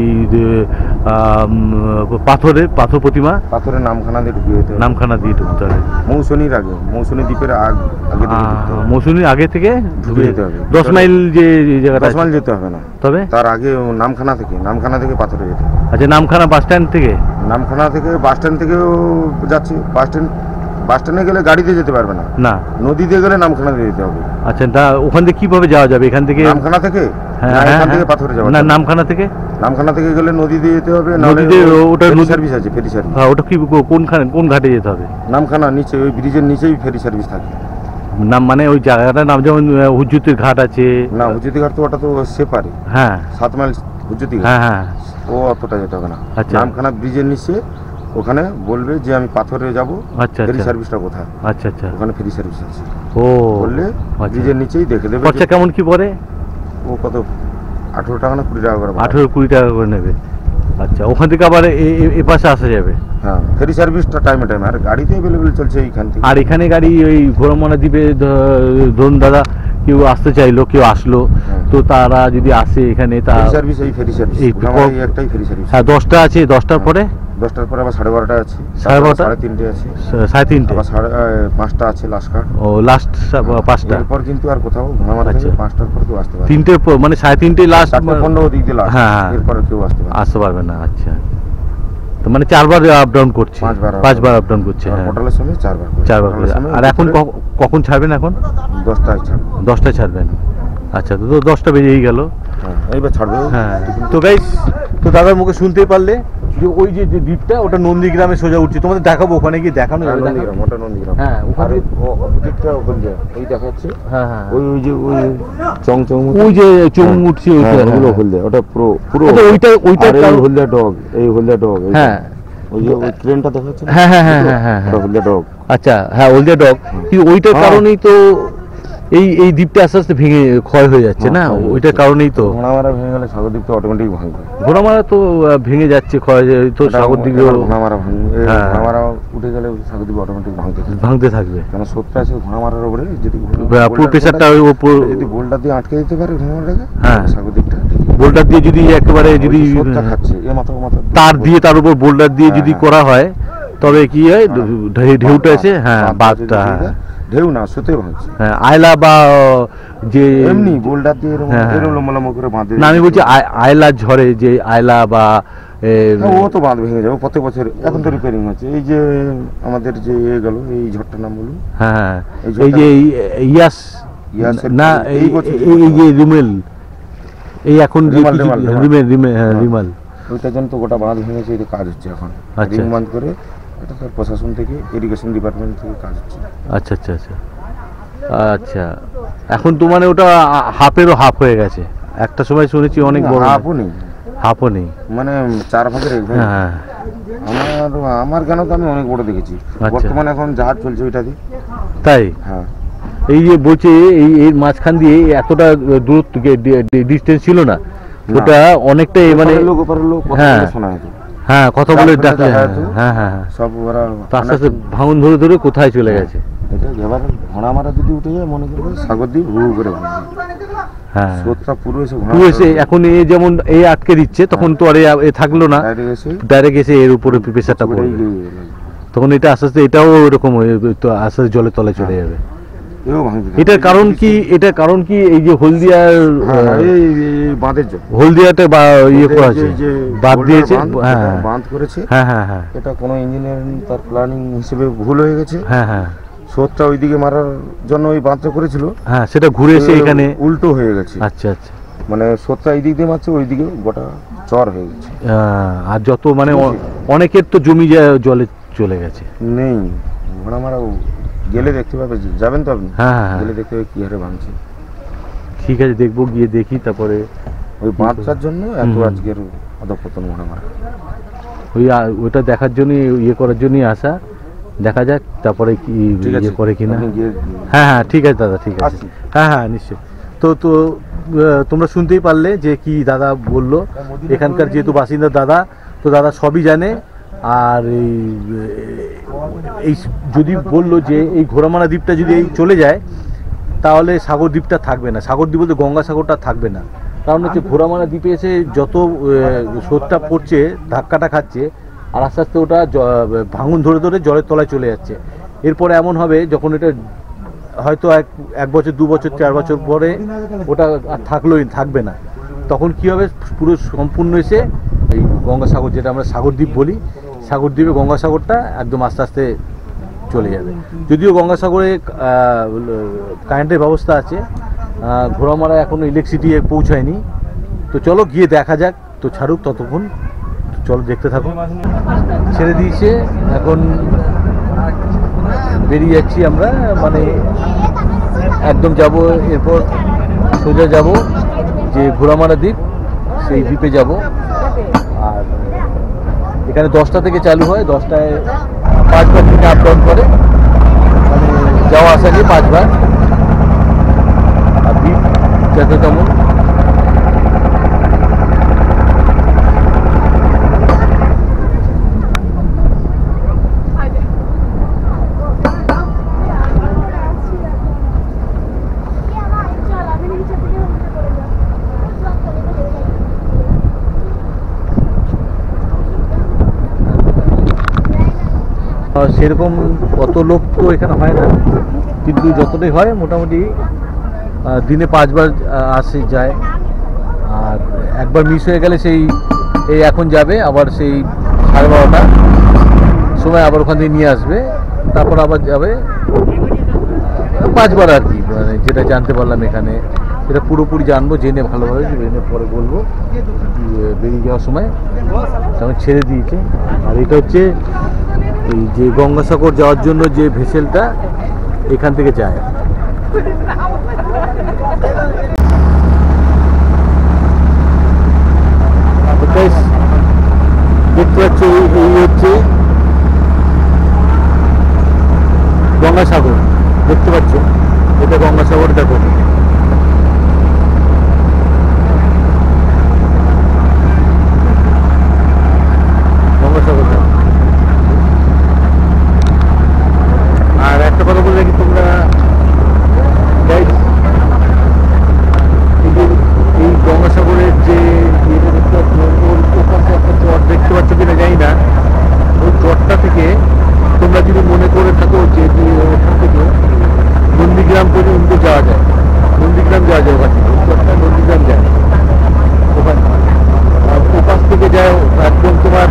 পাথর প্রতিমা, পাথরের নামখানা দিয়ে ঢুকে যেতে হবে। নামখানা দিয়ে ঢুকতে হবে। মৌসুমীর আগে, মৌসুমী দ্বীপের আগে থেকে ঢুকতে হবে। মৌসুমীর আগে থেকে ঢুকে যেতে হবে। 10 মাইল যে জায়গাটা 10 মাইল যেতে হবে না, তবে তার আগে নামখানা থেকে পাথরে যেতে হবে। আচ্ছা, নামখানা বাস স্ট্যান্ড থেকে? নামখানা থেকে বাস স্ট্যান্ড থেকেও যাচ্ছে। বাস স্ট্যান্ডে গেলে গাড়িতে যেতে পারবে না, না, নদীতে গেলে নামখানা দিয়ে যেতে হবে। আচ্ছা, ওখান থেকে কিভাবে যাওয়া যাবে? এখান থেকে নামখানা থেকে? হ্যাঁ, না, এখান থেকে পাথরে যাওয়া না, যাবে। নামখানা থেকে গেলে নদী দিয়ে যেতে হবে, নাহলে নদীতে ওটা ফেরি নদী সার্ভিস আছে, ফেরি সার্ভিস। হ্যাঁ, ওটা কি কোন ঘাটে যেতে হবে? নামখানা নিচে, ওই ব্রিজের নিচেই ফেরি সার্ভিস থাকে। নাম মানে ওই জায়গাটার নাম, যেমন হুজ্জুতির ঘাট আছে। না, হুজ্জুতি ঘাট তো ওটা তো সেপারে, হ্যাঁ 7 মাইল হুজ্জুতি ঘাট। হ্যাঁ হ্যাঁ, ও অতটা যেতে হবে না। আচ্ছা। নামখানা ব্রিজের নিচে ওখানে বলবে যে আমি পাথরে যাব, আচ্ছা ফেরি আচ্ছা সার্ভিসটা কোথায়? আচ্ছা আচ্ছা, ওখানে ফেরি সার্ভিস আছে। ও বললে আচ্ছা। ব্রিজের নিচেই দেখে দেবে। খরচা কেমন কি পড়ে? ও কত 18 টাকা না 20 টাকা করে? 18-20 টাকা করে নেবে। আচ্ছা, ওখান থেকে আবার এ পাশে আসা যাবে? হ্যাঁ, ফেরি সার্ভিসটা টাইমে আর গাড়িতে অ্যাভেলেবেল চলছে এইখান থেকে। আর এখানে গাড়ি ওই ঘোড়ামনা দ্বীপে ধরুন দাদা কেউ আসতে চাইলো, কেউ আসলো, তো তারা যদি আসে এখানে, তা ফেরি সার্ভিস, এই ফেরি সার্ভিস এই একটাই ফেরি সার্ভিস। হ্যাঁ, 10টা আছে, 10টার পরে 10টার পরে আবার 12:30 আছে, 12:30, 3:30 আছে, 3:30, আবার 5টা আছে লাস্ট কাট। ও লাস্ট 5টা। এরপর কিন্তু আর কোথাও ঘোড়ামারা আচ্ছা। থেকে 5টার পর কেউ আসতে পারবে না। 3টের পর মানে 3:30 লাস্ট, 4:15 দিক দিয়ে লাস্ট। হ্যাঁ, এরপর কেউ আসতে পারবে না। না। আচ্ছা, তো মানে 4বার আপ ডাউন করছে? 5বার আপ ডাউন করছে। হ্যাঁ, হোটেলের সময় 4বার 4বার। আর এখন কখন ছাড়বেন? এখন 10টায় ছাড়বে। 10টায় ছাড়বেন? আচ্ছা, তো 10টা বেজেই গেল। হ্যাঁ, এইবার ছাড়বে। হ্যাঁ, তো গাইস, তো দাদার মুখে শুনতেই পারলে যে ওই যে দ্বীপটা, ওটা নন্দীগ্রামে সোজা উঠছে। তোমাদের দেখাবো, ওখানে গিয়ে দেখানো যাবে। নন্দীগ্রাম, ওটা নন্দীগ্রাম। হ্যাঁ, ওখানে দিকটা ওখান দিয়ে ওই দেখাচ্ছে। হ্যাঁ হ্যাঁ, ওই চং ওই যে চুং উঠছে ওইটা, ওগুলো হলদে, ওটা পুরো আচ্ছা, ওইটা আর এই হলদে ডগ, এই হলদে ডগ। হ্যাঁ, ওই যে ওই ট্রেনটা দেখাচ্ছে না? হ্যাঁ হ্যাঁ হ্যাঁ হ্যাঁ হ্যাঁ, ওটা হলদে ডগ। আচ্ছা, হ্যাঁ, হলদিয়া ডগ। কিন্তু ওইটার হ্যাঁ। কারণেই তো এই দ্বীপটা আস্তে আস্তে ভেঙে ক্ষয় হয়ে যাচ্ছে না? ওইটার কারণেই তো ঘোড়ামারা ভেঙে গেলে সাগরদ্বীপ তো অটোমেটিক ভাঙবে। ঘোড়ামারা তো ভেঙে যাচ্ছে, ক্ষয় তো সাগরদ্বীপেও ঘোড়ামারা ভাঙবে, হ্যাঁ। ঘোড়ামারা উঠে গেলে সাগরদ্বীপ অটোমেটিক ভাঙতে থাকবে। কেন স্রোতটা আছে ঘোড়ামারার উপরে, যদি পুরো প্রেশারটা ওই উপর, যদি বোল্ডার দিয়ে আটকে দিতে পারে ঘোড়ামারাটাকে, হ্যাঁ। সাগরদ্বীপটা বোল্ডার দিয়ে যদি একেবারে যদি স্রোতটা খাচ্ছে এ মাথা তার দিয়ে তার উপর বোল্ডার দিয়ে যদি হ্যাঁ। করা হয়, তবে কি হয়, ঢেউটা এসে, হ্যাঁ, বাঁধটা, ঢেউ না সুতে ভাঙছে। হ্যাঁ, আয়লা বা যে এমনি বোল্ডার দিয়ে এরকম হ্যাঁ, হ্যাঁ। এরকম লম্বা করে বাঁধে। না, আমি বলছি আয়লা ঝড়ে যে আয়লা বা ও তো বাঁধ ভেঙে যাবে প্রত্যেক বছর। এখন তো রিপেয়ারিং হচ্ছে। এই যে আমাদের যে গেল এই ঝড়টার নাম বলুন। হ্যাঁ, এই এই যে ইয়াসের না, এই বছর এই যে রিমেল, এই এখন যে রিমাল, রিমাল, ওইটার জন্য তো গোটা বাঁধ ভেঙেছে, এই কাজ হচ্ছে এখন। আচ্ছা। রিং বাঁধ করে এটা তো প্রশাসন থেকে, ইরিগেশন ডিপার্টমেন্ট থেকে কাজ হচ্ছে। আচ্ছা আচ্ছা আচ্ছা আচ্ছা, এখন তো মানে ওটা হাফেরও হাফ হয়ে গেছে। একটা সময় শুনেছি অনেক বড়, হাফও নেই, মানে 4 ভাগের 1 ভাগ। হ্যাঁ, আমার কেন তো আমি অনেক বড় দেখেছি। আচ্ছা। বর্তমানে এখন জাহাজ চলছে ওইটা দিয়ে। তাই? হ্যাঁ, এই যে বলছে এই মাঝখান দিয়ে এতটা দূরত্ব ডিস্টেন্স ছিল না, ওটা অনেকটা মানে ওপারের লোক হ্যাঁ। শোনা যেত। হ্যাঁ, কথা বলে ডাকলে, দেখা যেত। হ্যাঁ হ্যাঁ, সব ওরা আস্তে আস্তে ভাঙন ধরে ধরে কোথায় চলে গেছে। এটা এবার ঘোড়ামারা যদি উঠে যায়, মনে করবে সাগরদ্বীপ হু করে ভাঙবে। হ্যাঁ, স্রোতটা পুরো এসে পুরো এসে এখন এ যেমন এ আটকে দিচ্ছে, তখন তো আর এ থাকলো না, ডাইরেক্ট এসে এর উপরে প্রেসারটা পড়বে। তখন এটা আস্তে আস্তে এটাও ওরকম তো আস্তে আস্তে জলের তলায় চলে যাবে। এটার কারণ কি এই যে হলদিয়ার বাঁধের জন্য, হলদিয়াতে বা ইয়ে করা আছে, বাঁধ দিয়েছে, হ্যাঁ বাঁধ করেছে। হ্যাঁ হ্যাঁ হ্যাঁ, এটা কোনো ইঞ্জিনিয়ারিং তার প্ল্যানিং হিসেবে ভুল হয়ে গেছে। হ্যাঁ হ্যাঁ, স্রোতটা ওইদিকে মারার জন্য ওই বাঁধটা করেছিল, হ্যাঁ, সেটা ঘুরে এসে এখানে উল্টো হয়ে গেছে। আচ্ছা আচ্ছা, মানে স্রোতটা এই দিক দিয়ে মারছে, ওইদিকে গোটা চর হয়ে গেছে। আর যত মানে অনেকের তো জমি জলে চলে গেছে। নেই ঘোড়ামারা গেলে দেখতে পাবে, যাবেন তো আপনি? হ্যাঁ হ্যাঁ, গেলে দেখতে পাবে কি হারে ভাঙছে। ঠিক আছে, দেখবো, গিয়ে দেখি। তারপরে ওই বাঁধটার জন্য এত আজকের অধঃপতন ঘোড়ামারা। ওইটা দেখার জন্য, ইয়ে করার জন্যই আসা। দেখা যাক তারপরে কি ইয়ে করে কিনা। হ্যাঁ হ্যাঁ, ঠিক আছে দাদা, ঠিক আছে। হ্যাঁ হ্যাঁ, নিশ্চয়ই। তো তোমরা শুনতেই পারলে যে কি দাদা বললো, এখানকার যেহেতু বাসিন্দা দাদা, তো দাদা সবই জানে। আর এই যদি বললো যে এই ঘোড়ামারা দ্বীপটা যদি এই চলে যায়, তাহলে সাগর দ্বীপটা থাকবে না, সাগর দ্বীপ বলতে গঙ্গাসাগরটা থাকবে না। কারণ হচ্ছে ঘোড়ামারা দ্বীপে এসে যত স্রোতটা পড়ছে, ধাক্কাটা খাচ্ছে, আর আস্তে আস্তে ওটা ভাঙন ধরে ধরে জলের তলায় চলে যাচ্ছে। এরপরে এমন হবে যখন এটা হয়তো এক বছর 2 বছর 4 বছর পরে ওটা আর থাকবে না, তখন কী হবে, পুরো সম্পূর্ণ এসে এই গঙ্গাসাগর, যেটা আমরা সাগরদ্বীপ বলি, সাগরদ্বীপে গঙ্গাসাগরটা একদম আস্তে আস্তে চলে যাবে। যদিও গঙ্গাসাগরে কারেন্টের ব্যবস্থা আছে, ঘোড়ামারা এখনও ইলেকট্রিসিটি পৌঁছায়নি। তো চলো গিয়ে দেখা যাক, তো ছাড়ুক ততক্ষণ, চলো দেখতে থাকো। ছেড়ে দিয়েছে, এখন বেরিয়ে যাচ্ছি আমরা, মানে একদম যাব, এরপর সোজা যাব যে ঘোড়ামারা দ্বীপ, সেই দ্বীপে যাব। আর এখানে 10টা থেকে চালু হয়, 10টায় 5 বার থেকে আপ ডাউন করে, মানে যাওয়া আসা নিয়ে 5 বার। আর দ্বীপ যাতে তেমন সেরকম অত লোক তো এখানে হয় না, কিন্তু যতটাই হয় মোটামুটি দিনে 5 বার আসে যায়। আর একবার মিস হয়ে গেলে সেই এই এখন যাবে, আবার সেই 12:30 সময় আবার ওখান থেকে নিয়ে আসবে, তারপর আবার যাবে 5 বার আর কি, মানে যেটা জানতে পারলাম এখানে। এটা পুরোপুরি জানবো, জেনে ভালোভাবে জেনে পরে বলবো। বেরিয়ে যাওয়ার সময় তখন ছেড়ে দিয়েছে। আর এটা হচ্ছে এই যে গঙ্গাসাগর যাওয়ার জন্য যে ভেসেলটা এখান থেকে যায়। দেখতে পাচ্ছ এই হচ্ছে গঙ্গাসাগর, দেখতে পাচ্ছ এটা গঙ্গাসাগর, দেখো গঙ্গাসাগর। আর একটা কথা বলে রাখি, তোমরা এই গঙ্গাসাগরের যে চট দেখতে পাচ্ছ কিনা জানি না, ওই চটটা থেকে তোমরা যদি মনে করে থাকো যে ওখান থেকে নন্দীগ্রাম পর্যন্ত যাওয়া যায়, নন্দীগ্রাম যাওয়া যায়, ওখান থেকে চটটা নন্দীগ্রাম যায়, ওখান ওপাশ থেকে যায় একদম তোমার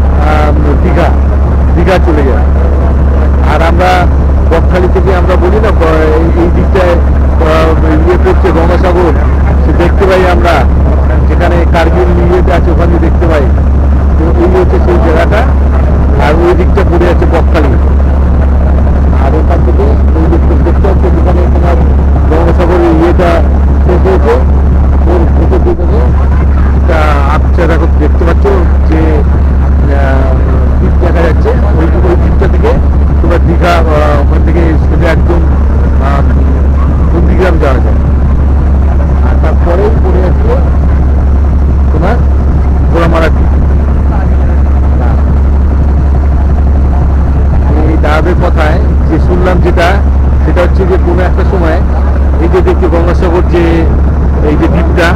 দীঘা চলে যায়। আর আমরা বকখালি থেকে আমরা বলি না এই দিকটায় ইয়ে করছে গঙ্গাসাগর, সে দেখতে পাই আমরা, যেখানে কার্গিল ইয়েতে আছে ওখানে দেখতে পাই। তো এই হচ্ছে সেই জায়গাটা, আর ওই দিকটা পড়ে আছে বকখালি। আর ওখান থেকে ওই দিকটা দেখতে হচ্ছে যেখানে তোমার গঙ্গাসাগরের ইয়েটা শেষ হয়েছে, ওর ভেতর দিকে একটা আচ্ছা দেখো দেখতে পাচ্ছ যে দ্বীপ দেখা যাচ্ছে, ওই দ্বীপটা থেকে তোমার দীঘা, ওখান থেকে সোজা একদম নন্দীগ্রাম যাওয়া যায়। আর তারপরেই পড়ে আসলো তোমার ঘোড়ামারা দ্বীপ। এই দাদাদের কথায় যে শুনলাম যেটা, সেটা হচ্ছে যে কোনো একটা সময় এই যে দেখছি গঙ্গাসাগর যে এই যে দ্বীপটা,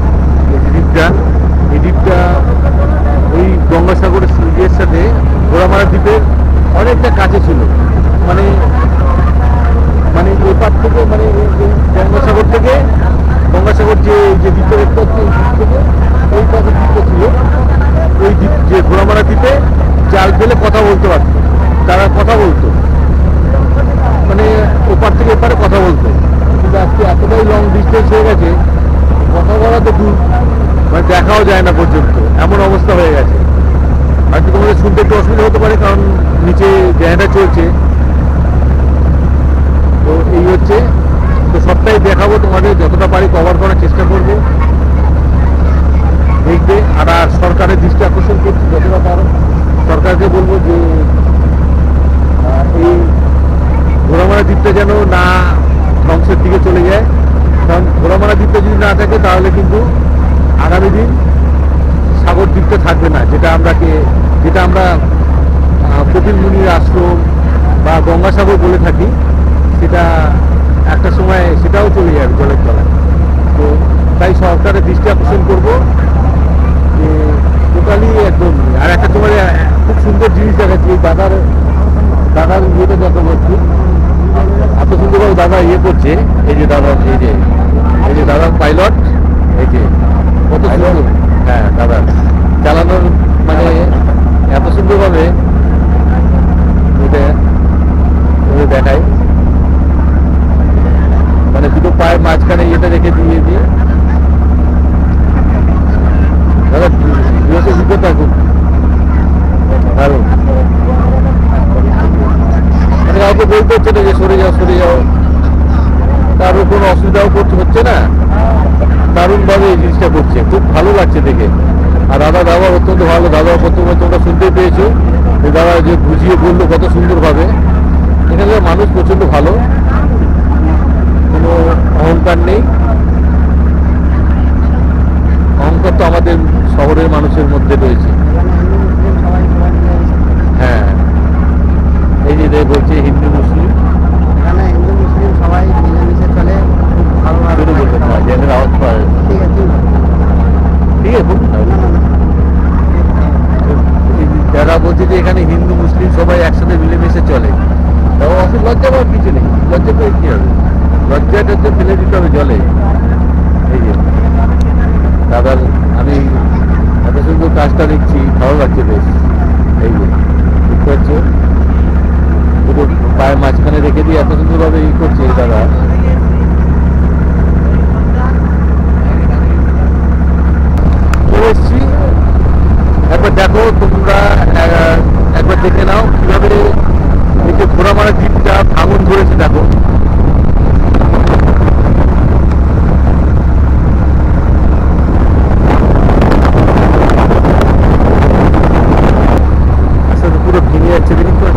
এই দ্বীপটা ওই গঙ্গাসাগরের ইয়ের সাথে ঘোড়ামারা দ্বীপের অনেকটা কাছে ছিল। মানে মানে এপার থেকে, মানে গঙ্গাসাগর থেকে, গঙ্গাসাগর যে দ্বীপটা দেখতে হচ্ছে এই দ্বীপ থেকে ওই পাশে দ্বীপটা ছিল, ওই দ্বীপ যে ঘোড়ামারা দ্বীপে জাল ফেলে কথা বলতে পারত, তারা কথা বলতো, মানে ওপার থেকে এপারে কথা বলতো। কিন্তু আজকে এতটাই লং ডিস্টেন্স হয়ে গেছে, কথা বলা তো দূর, মানে দেখাও যায় না পর্যন্ত, এমন অবস্থা হয়ে গেছে। হয়তো তোমাদের শুনতে একটু অসুবিধা হতে পারে, কারণ নিচে জায়গাটা চলছে। তো এই হচ্ছে, তো সবটাই দেখাবো তোমাদের, যতটা পারি কভার করার চেষ্টা করবো, দেখবে। আর সরকারের দৃষ্টি আকর্ষণ করছি যতটা পারো, সরকারকে বলবো যে এই ঘোড়ামারা দ্বীপটা যেন না ধ্বংসের দিকে চলে যায়। কারণ ঘোড়ামারা দ্বীপটা যদি না থাকে তাহলে কিন্তু আগামী দিন সাগর দ্বীপটা থাকবে না, যেটা আমরা কপিল মুনির আশ্রম বা গঙ্গাসাগর বলে থাকি, সেটা একটা সময় সেটাও চলে যাবে জলের তলায়। তো তাই সরকারের দৃষ্টি আকর্ষণ করবো যে টোটালি একদম। আর একটা তোমার খুব সুন্দর জিনিস দেখাচ্ছি, এই দাদার ইয়েটা যত করছি, এত সুন্দরভাবে দাদা ইয়ে করছে। এই যে দাদা, এই যে দাদা পাইলট, এই যে কত সুন্দর, হ্যাঁ দাদা চালানোর মানে এত সুন্দরভাবে দেখায়, মানে দুটো পায়ের মাঝখানে ইয়েটা রেখে দিয়ে দাদা অভিজ্ঞতা খুব দারুণ। মানে কাউকে বলতে হচ্ছে না যে সরে যাও, কারোর কোনো অসুবিধাও হচ্ছে না, দারুণভাবে এই জিনিসটা করছে, খুব ভালো লাগছে দেখে। আর দাদা অত্যন্ত ভালো, দাদা প্রথমে তোমরা শুনতে পেয়েছো যে দাদা যে বুঝিয়ে বললো কত সুন্দরভাবে। এখানে মানুষ প্রচণ্ড ভালো, কোনো অহংকার নেই। অহংকার তো আমাদের শহরের মানুষের মধ্যে রয়েছে। হ্যাঁ, এই যে বলছে হিন্দু মুসলিম, এখানে হিন্দু মুসলিম সবাই মিলেমিশে চলে, খুব ভালোভাবে। শুরু করবেন না, জেনের আওয়াজ পাওয়া যাচ্ছে। ঠিক আছে, ঠিক আছে, যারা বলছে যে এখানে হিন্দু মুসলিম সবাই একসাথে মিলেমিশে চলে, তাও লজ্জা পাওয়ার কিছু নেই। লজ্জা পেয়ে কি হবে? লজ্জাটা তো ফেলে দিতে হবে জলে। এই যে দাদার আমি এত সুন্দর কাজটা দেখছি, ভালো লাগছে বেশ। এই যে দেখতে পাচ্ছ, দুটো পায়ের মাঝখানে রেখে দিয়ে এত সুন্দরভাবে ই করছে দাদা। এসছি, একবার দেখো তোমরা, একবার দেখে নাও কিভাবে এই যে ঘোড়ামারা দ্বীপটা ভাঙন ধরেছে। দেখো আসলে পুরো ভেঙে যাচ্ছে, দেখি তো।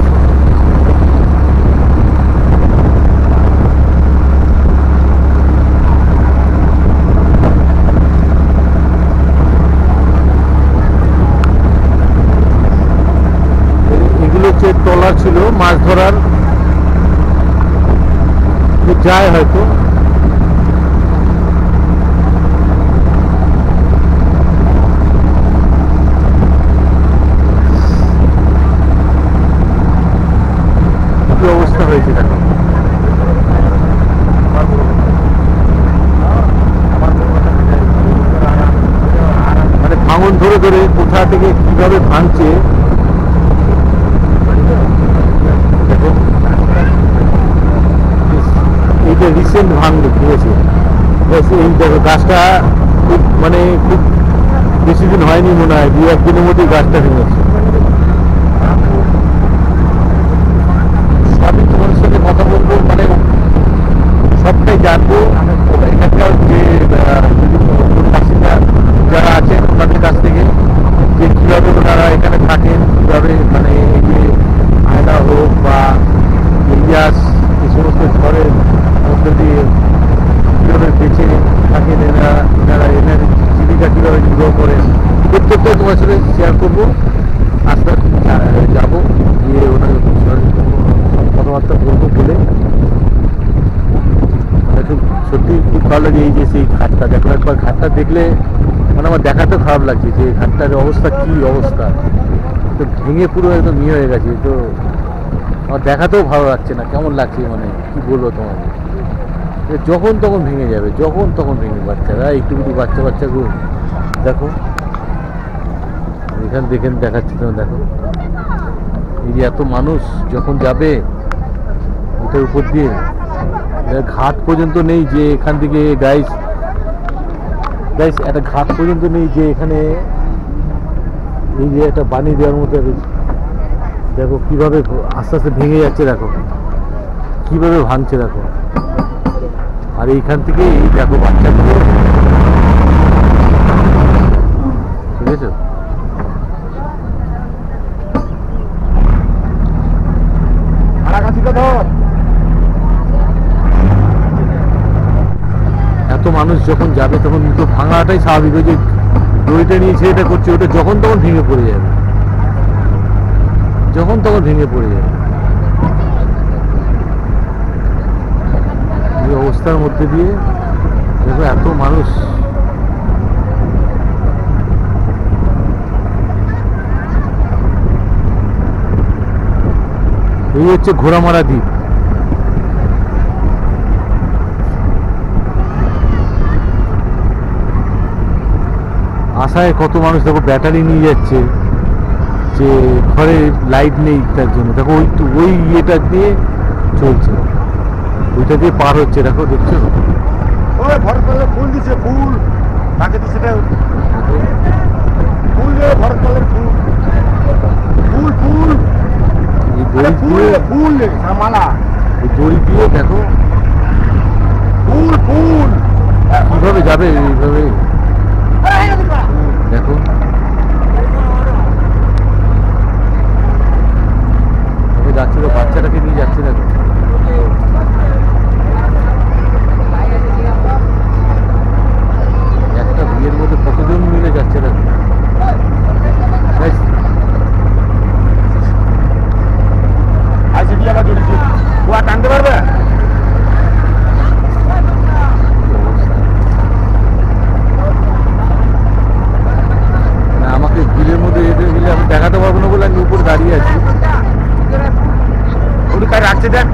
ট্রলার ছিল মাছ ধরার, যায় হয়তো। কি অবস্থা হয়েছে দেখো। মানে ভাঙন ধরে ধরে কোথা থেকে কিভাবে ভাঙছে। এইটা রিসেন্ট ভাঙলো, ঠিক আছে। এই দেখো গাছটা খুব মানে খুব বেশি দিন হয়নি মনে হয়, 2-1 দিনের মধ্যেই গাছটা ভেঙেছে। সবই তোমার সাথে কথা বলবো, মানে সবটাই জানবো। এখানকার যে বাসিন্দা যারা আছেন ওনাদের কাছ থেকে, যে কীভাবে ওনারা এখানে থাকেন, কীভাবে মানে এই যে আয়না হোক বা ইলিয়াস, এই সমস্ত ঘরের মধ্যে দিয়ে কীভাবে বেঁচে থাকেন এনারা এনার জীবিকা কীভাবে নির্বাহ করেন, প্রত্যেকটা তোমার সাথে শেয়ার করবো। আস্তে আস্তে যাবো, গিয়ে ওনার কথাবার্তা বলবো বলে। খুব সত্যি খুব ভালো লাগে। এই যে সেই ঘাটটা দেখো, একবার ঘাটটা দেখলে মানে আমার দেখাতেও খারাপ লাগছে যে ঘাটটার অবস্থা কি অবস্থা, তো ভেঙে পুরো একদম ইয়ে হয়ে গেছে। তো আমার দেখাতেও ভালো লাগছে না, কেমন লাগছে মানে কি বলবো তোমার। যখন তখন ভেঙে যাবে, যখন তখন ভেঙে। বাচ্চারা একটু বাচ্চাগুলো দেখো, এখান দেখেন দেখাচ্ছি তোমার, দেখো এই যে এত মানুষ যখন যাবে এটার উপর দিয়ে, ঘাট পর্যন্ত নেই যে এখান থেকে গাইস একটা ঘাট পর্যন্ত নেই যে এখানে এই যে একটা বানিয়ে দেওয়ার মতো। দেখো কিভাবে আস্তে আস্তে ভেঙে যাচ্ছে, দেখো কিভাবে ভাঙছে দেখো। আর এইখান থেকে এই দেখো বাচ্চাগুলো, ঠিক আছে। এত মানুষ যখন যাবে তখন তো ভাঙাটাই স্বাভাবিক। ওই যে দড়িটা নিয়ে ছেলেটা করছে, ওটা যখন তখন ভেঙে পড়ে যাবে, যখন তখন ভেঙে পড়ে যাবে। এই অবস্থার মধ্যে দিয়ে দেখো এত মানুষ এই হচ্ছে ঘোড়ামারা দ্বীপ। আশায় কত মানুষ দেখো ব্যাটারি নিয়ে যাচ্ছে, যে ঘরে লাইট নেই তার জন্য। দেখো ওই ইয়েটা দিয়ে চলছে, ওইটা দিয়ে পার হচ্ছে, দেখো দেখছো। ওই ভরতপালের ফুল দিছে, ফুল তাকে দিছে, ফুল দিয়ে ভরতপালের ফুল, ফুল ফুল এই দড়ি ফুল দিয়ে, ফুল মালা, এই দড়ি দিয়ে দেখো ফুল ফুল কিভাবে যাবে, এইভাবে দেখো। যাচ্ছে তো, বাচ্চাটাকে নিয়ে যাচ্ছে দেখো। একটা বিয়ের মধ্যে কতজন মিলে যাচ্ছে দেখো। আইসে দিয়ে আবার জড়িয়েছে, ও আর টানতে পারবে? আমাকে বিলের মধ্যে এদের মিলে আমি দেখাতে পারবো না বলে আমি উপরে দাঁড়িয়ে আছি। ওটি কাজ রাখছে দেখ,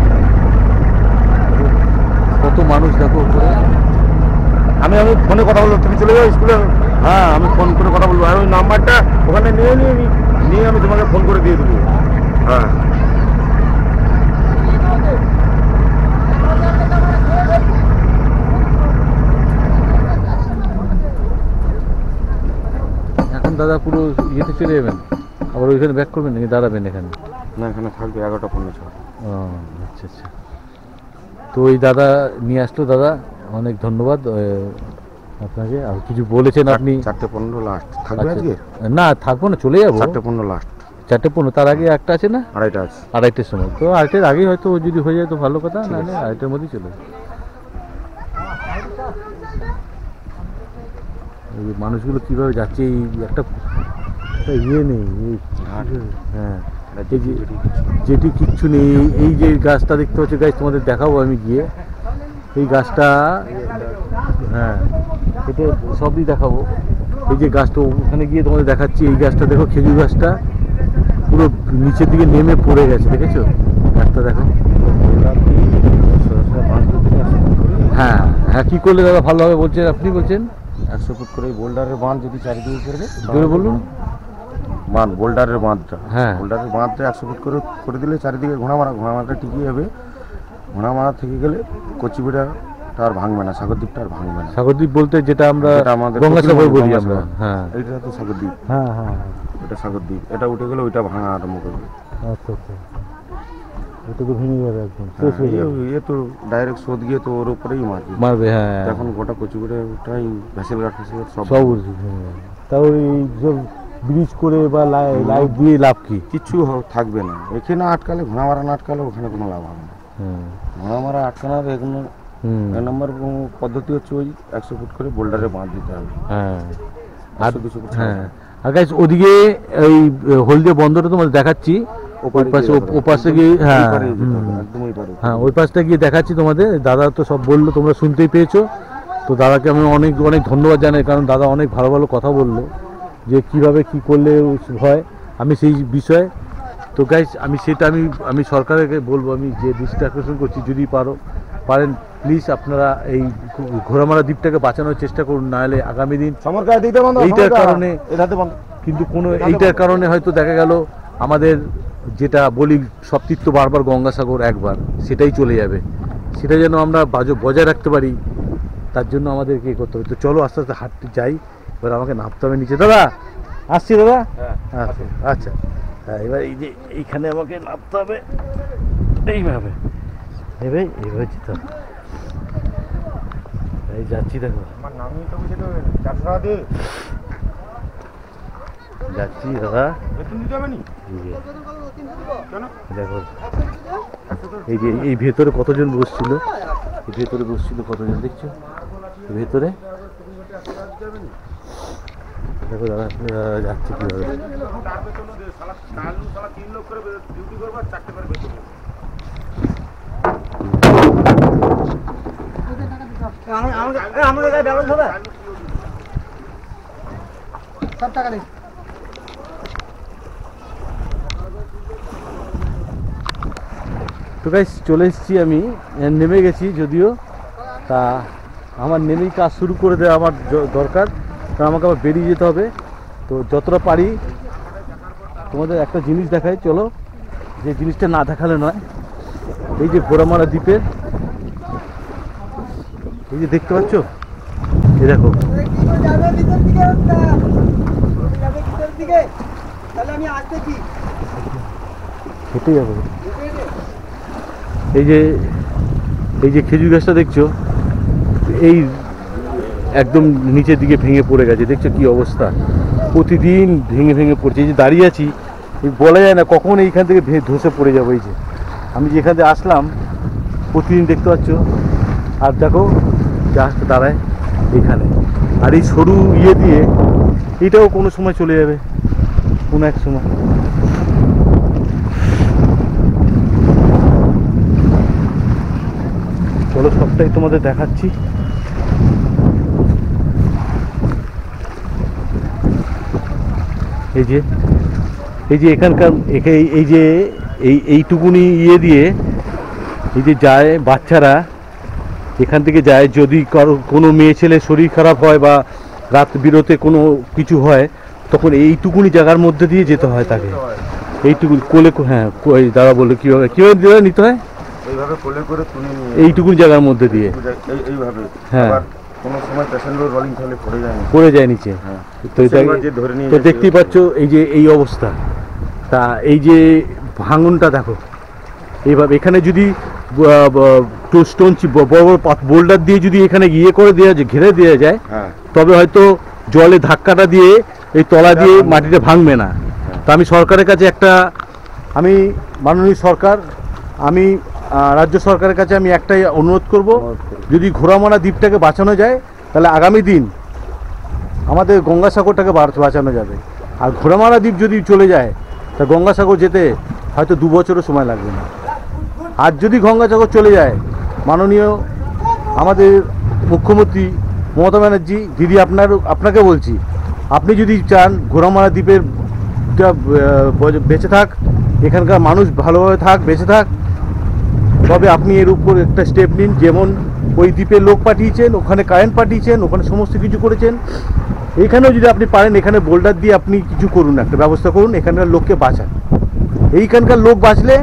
কত মানুষ দেখো উপরে। আমি ফোনে কথা বলবো, তুমি চলে যাও স্কুলে। হ্যাঁ, আমি ফোন করে কথা বলবো, আর ওই নাম্বারটা ওখানে নিয়ে আমি তোমাকে ফোন করে দিয়ে দেবো। হ্যাঁ, এখন দাদা পুরো ইয়েতে চলে যাবেন, আবার ওইখানে ব্যাক করবেন নাকি দাঁড়াবেন এখানে? না এখানে থাকবে 11টা-15 ও আচ্ছা আচ্ছা। তো ওই দাদা নিয়ে আসলো, দাদা অনেক ধন্যবাদ আপনাকে। আর কিছু বলেছেন আপনি? 4:15 লাস্ট থাকবে আচ্ছা, আজকে? না থাকবো না, চলে যাবো। 4:15 লাস্ট, 4:15। তার আগে একটা আছে না? 2:30 আছে। 2:30টার সময়। তো 2:30টার আগেই হয়তো যদি হয়ে যায় তো ভালো কথা, নাহলে 2:30টার মধ্যেই চলে যাবে। এই যে মানুষগুলো কীভাবে যাচ্ছে, এই একটা ইয়ে নেই, এই হ্যাঁ, এই যে যেটি কিচ্ছু নেই। এই যে গাছটা দেখতে পাচ্ছ, গাছ তোমাদের দেখাবো আমি গিয়ে। এই গাছটা, হ্যাঁ এটা সবই দেখাবো। এই যে গাছটা ওখানে গিয়ে তোমাদের দেখাচ্ছি, এই গাছটা দেখো, খেজুর গাছটা পুরো নিচের দিকে নেমে পড়ে গেছে, দেখেছো গাছটা দেখো। হ্যাঁ হ্যাঁ, কী করলে দাদা ভালো হবে বলছেন আপনি? বলছেন 100 ফুট করে বোল্ডারের বাঁধ যদি চারিদিকে করবে, জোরে বলুন। বাঁধ, বোল্ডারের বাঁধটা, হ্যাঁ। বোল্ডারের বাঁধটা 100 ফুট করে দিলে চারিদিকে ঘোড়ামারাটা টিকিয়ে যাবে। ঘোড়ামারা থেকে গেলে কচিবিড়াটা আর ভাঙবে না, সাগরদ্বীপটা আর ভাঙবে না। সাগরদ্বীপ বলতে যেটা আমরা যেটা আমাদের গঙ্গাসাগর বলি আমরা। গঙ্গাসাগর। হ্যাঁ এইটা তো সাগরদ্বীপ, হ্যাঁ হ্যাঁ। এটা সাগরদ্বীপ। এটা উঠে গেলে ওইটা ভাঙা আরম্ভ করবে। আচ্ছা আচ্ছা, এটা তো ভেঙে যাবে একদম, শেষ হয়ে যাবে। এ তো ডাইরেক্ট স্রোত গিয়ে তো ওর উপরেই মারবে। মারবে, হ্যাঁ। এখন গোটা কচিবিড়াটাই ভেসেল ঘাট সব সব উঠছে, হ্যাঁ। তাও এই সব ব্রিজ করে বা লাইট দিয়ে লাভ কি? কিচ্ছু থাকবে না। এখানে আটকালে, ঘোড়ামারা না আটকালে ওখানে কোনো লাভ হবে না। হ্যাঁ। ঘোড়ামারা আটকানোর এগুলো এক নম্বর পদ্ধতি হচ্ছে ওই 100 ফুট করে বোল্ডারে বাঁধ দিতে হবে। হ্যাঁ। আর 200 ফুট হ্যাঁ, আর গাইস ওদিকে এই হলদিয়া বন্দরটা তোমাদের দেখাচ্ছি, ওই পাশে, ও পাশে গিয়ে, হ্যাঁ একদমই পারে। হ্যাঁ, ওই পাশটা গিয়ে দেখাচ্ছি তোমাদের। দাদা তো সব বললো, তোমরা শুনতেই পেয়েছো। তো দাদাকে আমি অনেক অনেক ধন্যবাদ জানাই, কারণ দাদা অনেক ভালো ভালো কথা বললো, যে কিভাবে কি করলে হয় আমি সেই বিষয়ে। তো গাইস আমি সরকারকে বলবো, আমি যে দৃষ্টি আকর্ষণ করছি, যদি পারেন প্লিজ আপনারা এই ঘোড়ামারা দ্বীপটাকে বাঁচানোর চেষ্টা করুন, নাহলে আগামী দিন এইটার কারণে, কিন্তু এইটার কারণে হয়তো দেখা গেল আমাদের যেটা বলি সপ্তীর্থ বারবার গঙ্গাসাগর একবার, সেটাই চলে যাবে। সেটা যেন আমরা বজায় রাখতে পারি, তার জন্য আমাদেরকে এ করতে হবে। তো চলো আস্তে আস্তে হাঁটতে যাই। এবার আমাকে নামতে হবে নিচে। দাদা আসছি, দাদা। আচ্ছা আচ্ছা, হ্যাঁ এবার এই যে এইখানে আমাকে নামতে হবে, এইভাবে এইভাবে যেতে হবে। এই যাচ্ছি, দেখো যাচ্ছি দাদা। দেখো এই যে এই ভেতরে কতজন বসছিল, কতজন দেখছো ভেতরে। দেখো দাদা যাচ্ছে কিভাবে। সব টাকা নেই। তো গাইস চলে এসেছি, আমি নেমে গেছি যদিও, তা আমার নেমেই কাজ শুরু করে দেওয়া আমার দরকার, কারণ আমাকে আবার বেরিয়ে যেতে হবে। তো যতটা পারি তোমাদের একটা জিনিস দেখাই, চলো, যে জিনিসটা না দেখালে নয়। এই যে ঘোড়ামারা দ্বীপের, এই যে দেখতে পাচ্ছ, এই দেখো, হেঁটে যাবো। এই যে খেজুর গাছটা দেখছো, এই একদম নিচের দিকে ভেঙে পড়ে গেছে, দেখছো কি অবস্থা, প্রতিদিন ভেঙে ভেঙে পড়ছে। এই যে দাঁড়িয়ে আছি, বলা যায় না কখন এইখান থেকে ধসে পড়ে যাবো। এই যে আমি যেখান থেকে আসলাম প্রতিদিন দেখতে পাচ্ছ, আর দেখো জাহাজটা দাঁড়ায় এখানে, আর এই সরু ইয়ে দিয়ে এটাও কোনো সময় চলে যাবে, কোনো এক সময়। চলো সবটাই তোমাদের দেখাচ্ছি। এই যে এখানকার এইটুকুনি ইয়ে দিয়ে এই যে যায় বাচ্চারা, এখান থেকে যায়, যদি কোনো মেয়ে ছেলে শরীর খারাপ হয় বা রাত বিরতে কোনো কিছু হয়, তখন এইটুকুনি জায়গার মধ্যে দিয়ে যেতে হয় তাকে। এইটুকুনি কোলে, হ্যাঁ দাদা বললো কীভাবে নিতে হয়, এইভাবে কোলে করে তুলে নিয়ে এইটুকুনি জায়গার মধ্যে দিয়ে, এইভাবে। হ্যাঁ, কোনো সময় পেশেন্টের রোলিং থাকলে পড়ে যায় নিচে। হ্যাঁ, তো দেখতেই পাচ্ছ এই যে এই অবস্থা। তা এই যে ভাঙনটা দেখো, এইভাবে এখানে যদি স্টোন বড় বড় বোল্ডার দিয়ে যদি এখানে করে দেওয়া যায়, ঘিরে দেওয়া যায়, তবে হয়তো জলে ধাক্কাটা দিয়ে এই তলা দিয়ে মাটিটা ভাঙবে না। তা আমি সরকারের কাছে আমি মাননীয় সরকার, আমি রাজ্য সরকারের কাছে আমি একটাই অনুরোধ করব, যদি ঘোড়ামারা দ্বীপটাকে বাঁচানো যায়, তাহলে আগামী দিন আমাদের গঙ্গাসাগরটাকে বাঁচানো যাবে। আর ঘোড়ামারা দ্বীপ যদি চলে যায়, তা গঙ্গাসাগর যেতে হয়তো 2 বছরও সময় লাগবে না। আর যদি গঙ্গাসাগর চলে যায়, মাননীয় আমাদের মুখ্যমন্ত্রী মমতা ব্যানার্জি দিদি, আপনাকে বলছি, আপনি যদি চান ঘোড়ামারা দ্বীপের বেঁচে থাক, এখানকার মানুষ ভালোভাবে থাক, বেঁচে থাক, তবে আপনি এর উপর একটা স্টেপ নিন। যেমন ওই দ্বীপে লোক পাঠিয়েছেন, ওখানে কারেন্ট পাঠিয়েছেন, ওখানে সমস্ত কিছু করেছেন, এইখানেও যদি আপনি পারেন, এখানে বোল্ডার দিয়ে আপনি কিছু করুন, একটা ব্যবস্থা করুন, এখানকার লোককে বাঁচান। এইখানকার লোক বাঁচলে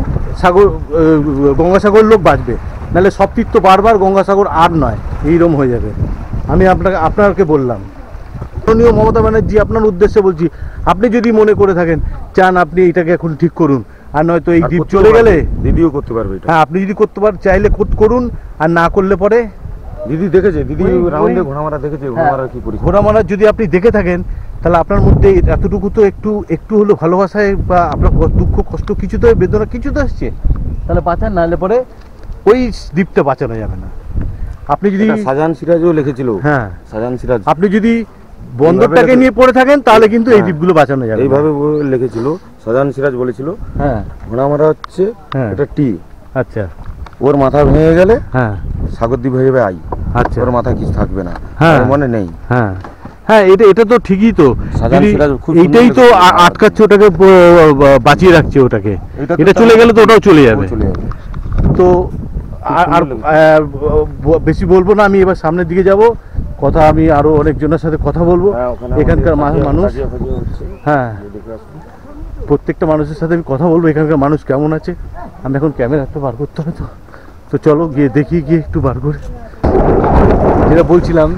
গঙ্গাসাগর লোক বাঁচবে, নাহলে সব তীর্থ বারবার গঙ্গাসাগর আর নয়, এইরকম হয়ে যাবে। আমি আপনাকে বললাম, মাননীয় মমতা ব্যানার্জি, আপনার উদ্দেশ্যে বলছি, আপনি যদি মনে করে থাকেন, চান, আপনি এটাকে এখন ঠিক করুন। আর নয়তো এই দ্বীপ চলে গেলে দিদিও করতে পারবে। হ্যাঁ, আপনি যদি করতে চাইলে করুন, আর না করলে পরে দিদি দেখেছে, দিদি রাউন্ডে ঘোড়ামারা দেখেছে, ঘোড়ামারা কি করি, ঘোড়ামারা যদি আপনি দেখে থাকেন, তাহলে আপনার মধ্যে এতটুকু তো একটু হলো ভালোবাসায় বা আপনার দুঃখ কষ্ট কিছু তো, বেদনা কিছু তো আসছে, তাহলে বাঁচান, নাহলে পরে ওই দ্বীপটা বাঁচানো যাবে না। আপনি যদি শাহজাহান সিরাজও লিখেছিল, হ্যাঁ শাহজাহান সিরাজ, আপনি যদি বন্দরটাকে নিয়ে পড়ে থাকেন, তাহলে কিন্তু এই দ্বীপগুলো বাঁচানো যাবে। এইভাবে লিখেছিল শাহজাহান সিরাজ, বলেছিল, হ্যাঁ ঘোড়ামারা হচ্ছে এটা টি, আচ্ছা, ওর মাথা ভেঙে গেলে, হ্যাঁ সাগরদ্বীপ হয়ে যাবে আই, আচ্ছা, ওর মাথা কিছু থাকবে না, হ্যাঁ মনে নেই, হ্যাঁ হ্যাঁ, এটা তো ঠিকই, তো এইটাই তো আটকাচ্ছে ওটাকে, বাঁচিয়ে রাখছে ওটাকে, এটা চলে গেলে তো ওটাও চলে যাবে। তো আর বেশি বলবো না, আমি এবার সামনের দিকে যাব, কথা আমি আরো অনেকজনের সাথে কথা বলবো, এখানকার মানুষ, হ্যাঁ প্রত্যেকটা মানুষের সাথে আমি কথা বলবো, এখানকার মানুষ কেমন আছে। আমি এখন ক্যামেরাটা বার করতে হবে, তো চলো গিয়ে দেখি, গিয়ে একটু বার করে। যেটা বলছিলাম,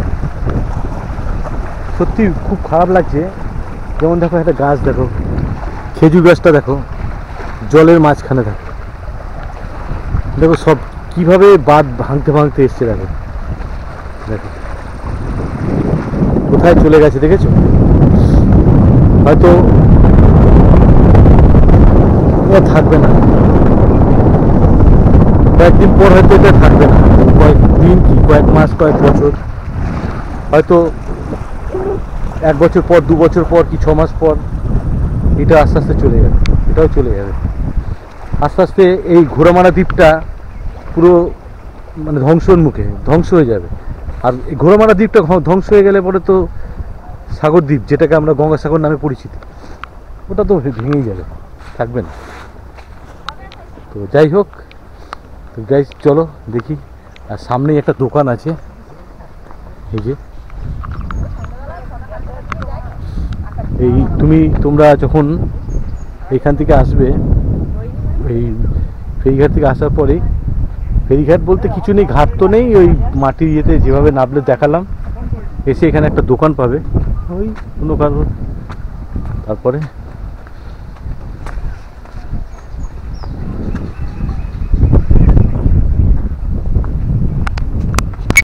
সত্যি খুব খারাপ লাগছে। যেমন দেখো, একটা গাছ দেখো, খেজুর গাছটা দেখো, জলের মাঝখানে দেখো, দেখো সব কিভাবে বাঁধ ভাঙতে এসছে, দেখো দেখো কোথায় চলে গেছে, দেখেছো? হয়তো থাকবে না, কয়েকদিন পর হয়তো এটা থাকবে না, কয়েকদিন কি কয়েক মাস, কয়েক বছর, হয়তো 1 বছর পর, 2 বছর পর, কি 6 মাস পর, এটা আস্তে আস্তে চলে যাবে, এটাও চলে যাবে আস্তে আস্তে। এই ঘোড়ামারা দ্বীপটা পুরো মানে ধ্বংস হয়ে যাবে। আর এই ঘোড়ামারা দ্বীপটা ধ্বংস হয়ে গেলে পরে তো সাগরদ্বীপ, যেটাকে আমরা গঙ্গাসাগর নামে পরিচিত, ওটা তো ভেঙেই যাবে, থাকবে না। তো যাই হোক, তো গাইস চলো দেখি। আর সামনেই একটা দোকান আছে, এই যে এই তোমরা যখন এখান থেকে আসবে, এই ফেরিঘাট থেকে আসার পরেই, ফেরিঘাট বলতে কিছু নেই, ঘাট তো নেই, ওই মাটির ইয়েতে যেভাবে নামলে দেখালাম, এসে এখানে একটা দোকান পাবে ওই কোনো কারণ। তারপরে